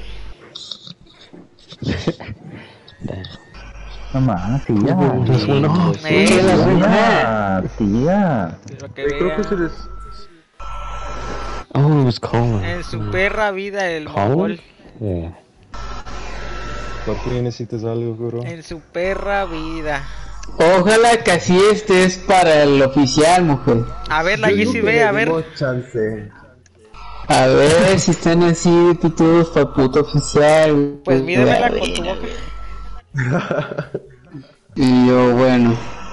No más, tía. Just went off. Eh, Tía, tía. lo que Eh, creo que vea. se les... Oh, it was Colin. En su perra vida el Colin? mongol. Yeah. ¿Por qué necesitas algo, Goro? En su perra vida. Ojalá que así estés para el oficial, mujer. A ver, la Yo Jessie digo que ve, le a ver. dimos chance. A ver si están así de pitudos para puto oficial. Pues mídemela A ver. con tu boca. Y yo, bueno.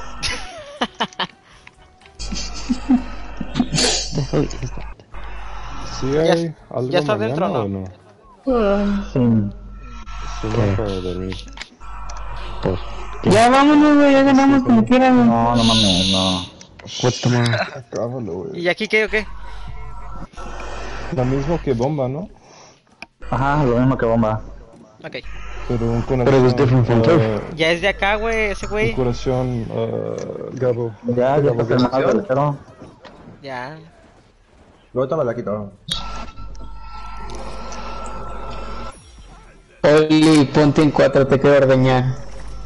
¿Sí Ya- hay algo ya está mañana dentro, ¿no? o no? Sí. Sí, no para dormir. Pues, Ya vámonos, güey, ya ganamos como quieran. güey. No, no mames, no. what's tomorrow? Acábalo, güey. ¿Y aquí qué o qué? Lo mismo que bomba, ¿no? Ajá, lo mismo que bomba. Ok. Pero un But it was different from turf. Ya es de acá, güey, ese Un güey. curación, uh, Gabo. Ya, ya está terminado el letero. Ya. Luego te me la quito. Oli, ponte en cuatro, te quiero ordeñar.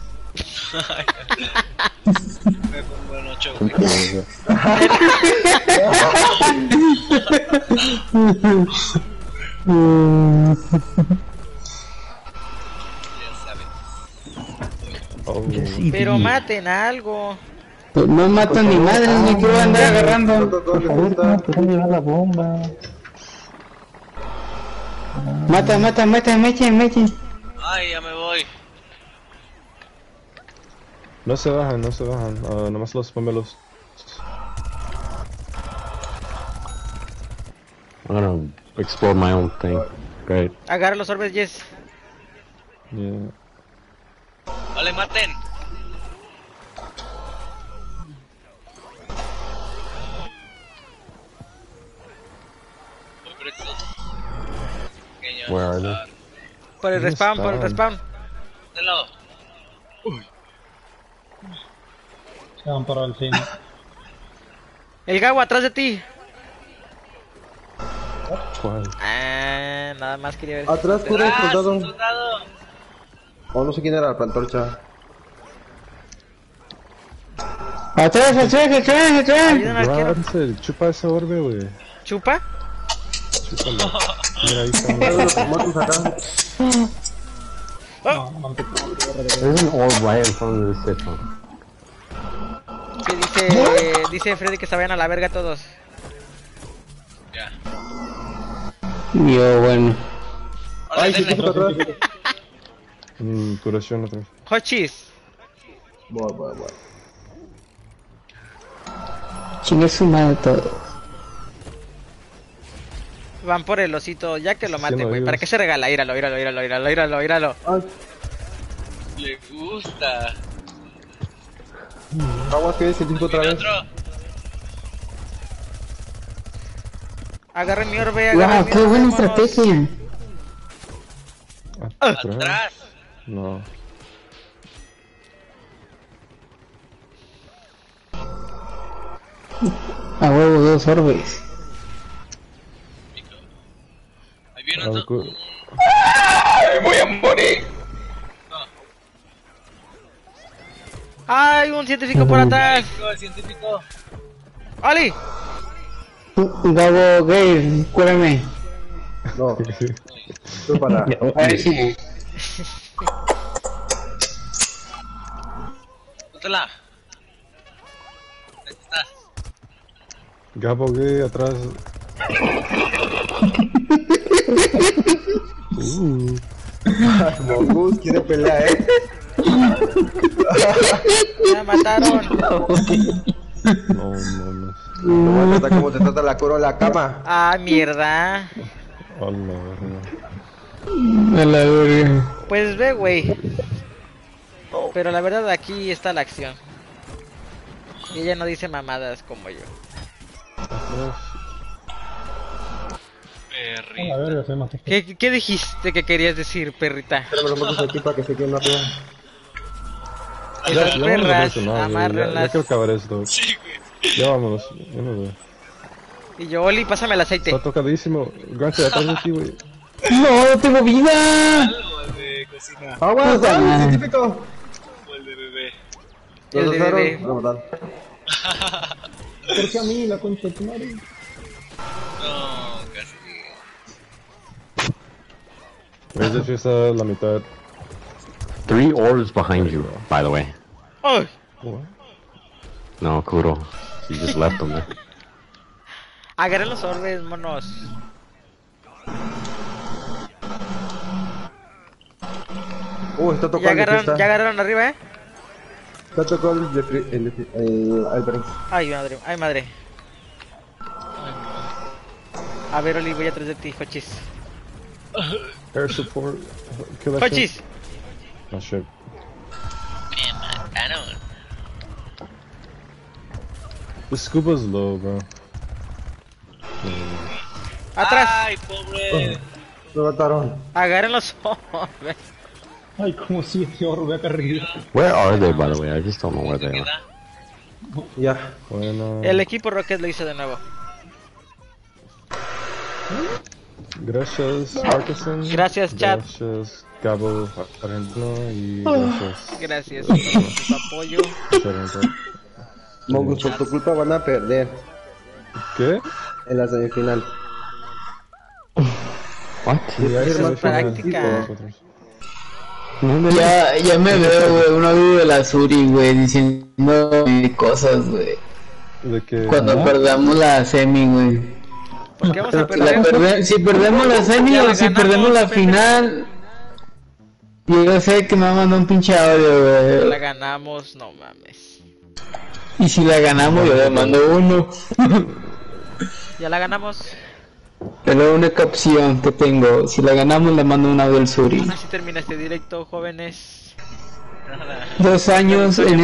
Me pongo en ocho, güey. Ya sabes. Oh, Pero maten algo. Pues no matan ni madres, ni que voy a andar agarrando. ¿Dónde está? ¿Por qué llevar la bomba? Mata, mata, mata, meche, meche. Ay, ya me voy. no se bajan, no se bajan. Uh, nomás los pomelos. I'm gonna explore my own thing. Great. Agarra los orbes, Yes. Yeah. Vale, maten. Voy por estos pequeños. Where are they? Por el ¿Dónde respawn, por el están? respawn. De lado. Se van para el fin. El Gabo atrás de ti. ¿Cuál? Ah, nada más quería ver. Atrás, cura el ¡Atrás, soldado. soldado! O no sé quién era la plantorcha. Atrás, atrás, atrás, atrás. Ayuden al arquero. Lance, chupa ese orbe, güey. ¿Chupa? Chúpalo. Mira, ahí está. Hay unos muertos acá. There's an orb right in front of the sit phone. Que dice, dice Freddy que se vayan a la verga todos. Ya. Yo, bueno. Órale, Ay, sí, denle. sí, atrás. Mm, curación otra vez. Hot cheese. Voy, voy, voy. Chingue su madre todo. Van por el osito, ya que lo Sí, maten, no, güey. ellos- ¿Para qué se regala? Íralo, íralo, íralo, íralo, íralo, íralo. Ay, Le gusta. aguas que científico otra Viene vez. otro. Agarren mi orbe, agarren Wow, mi qué orbe, buena vámonos. estrategia. Atrás. Atrás. No. A huevo, dos orbes. Ahí viene Ah, otro. cu- ¡Ay, un científico por atrás! Científico, el científico. ¡Ali! Gabo, gay, cúrame. No. Tú para. A ver si. Póntela. Ahí está. Gabo gay atrás. Uh, Mongoose quiere pelear, eh. ¡Me mataron! no mames. No voy a tratar como te trata la cura en la cama. ¡Ah, mierda! Oh, no, no. A la verga. Pues ve, güey. Pero la verdad, aquí está la acción. Y ella no dice mamadas como yo. Perrito. A ver, ya se mató. ¿Qué, qué dijiste que querías decir, perrita? Pero me lo pongo aquí para que se quede arriba. Esas Ya, ya perras, vámonos de eso, no, güey, ya, ya amárrenlas. quiero acabar esto. Sí, güey. Ya vámonos, ya me voy. Y yo, Oli, pásame el aceite. Está tocadísimo. Grancho, detrás de ti, güey. ¡No, tengo vida! Algo de cocina. ¡Agua! Puta ¡Sal! madre. ¡Científico! O el de bebé. El Los de usaron bebé. para matar. ¿Por qué a mí, la concha de tu madre? No, casi. Ves, de hecho, está la mitad. Three orbs behind you, by the way. ¡Ay! No, Kuro. You just left them there. Agarren los orbes, monos. Uh, está tocando Ya el de agarraron, cristal. ya agarraron arriba, ¿eh? Está tocando el de cri- el de cri- el Alvarez. Ay, madre, ay, madre. A ver, Oli, voy atrás de ti, Hochis. Air support. Kill that shit. ¡Hochis! Oh shit. Me mataron. The scuba's low, bro. ¡Atrás! Ay, pobre. Me mataron. Agarren los orbes. Ay, como siete orbe acá arriba. Where are they, by the way? I just don't know where they are. Queda. Ya. Bueno. El equipo Rocket lo hizo de nuevo. Gracias, Parkinson. Gracias, chat. Gracias, Gabo Argentino. Y gracias. Gracias por su apoyo. Argentino. Mongus, por tu culpa van a perder ¿Qué? en la semifinal. What? Sí, ahí Eso se es me fue práctica. nosotros. Ya, ya me veo, güey, un audio de la Suri, güey, diciendo cosas, güey. De que. Cuando ¿no? perdamos la semi, güey. ¿Por qué vamos a La perder? perde- si perdemos la semi Ya o la si ganamos, perdemos la pendejo. final, yo sé que me va a mandar un pinche audio, La güey. ganamos, no mames. Y si la ganamos, yo le mando uno. Ya la ganamos. Es la única opción que tengo. Si la ganamos, le mando un audio al Suri. Así termina este directo, jóvenes. Dos años en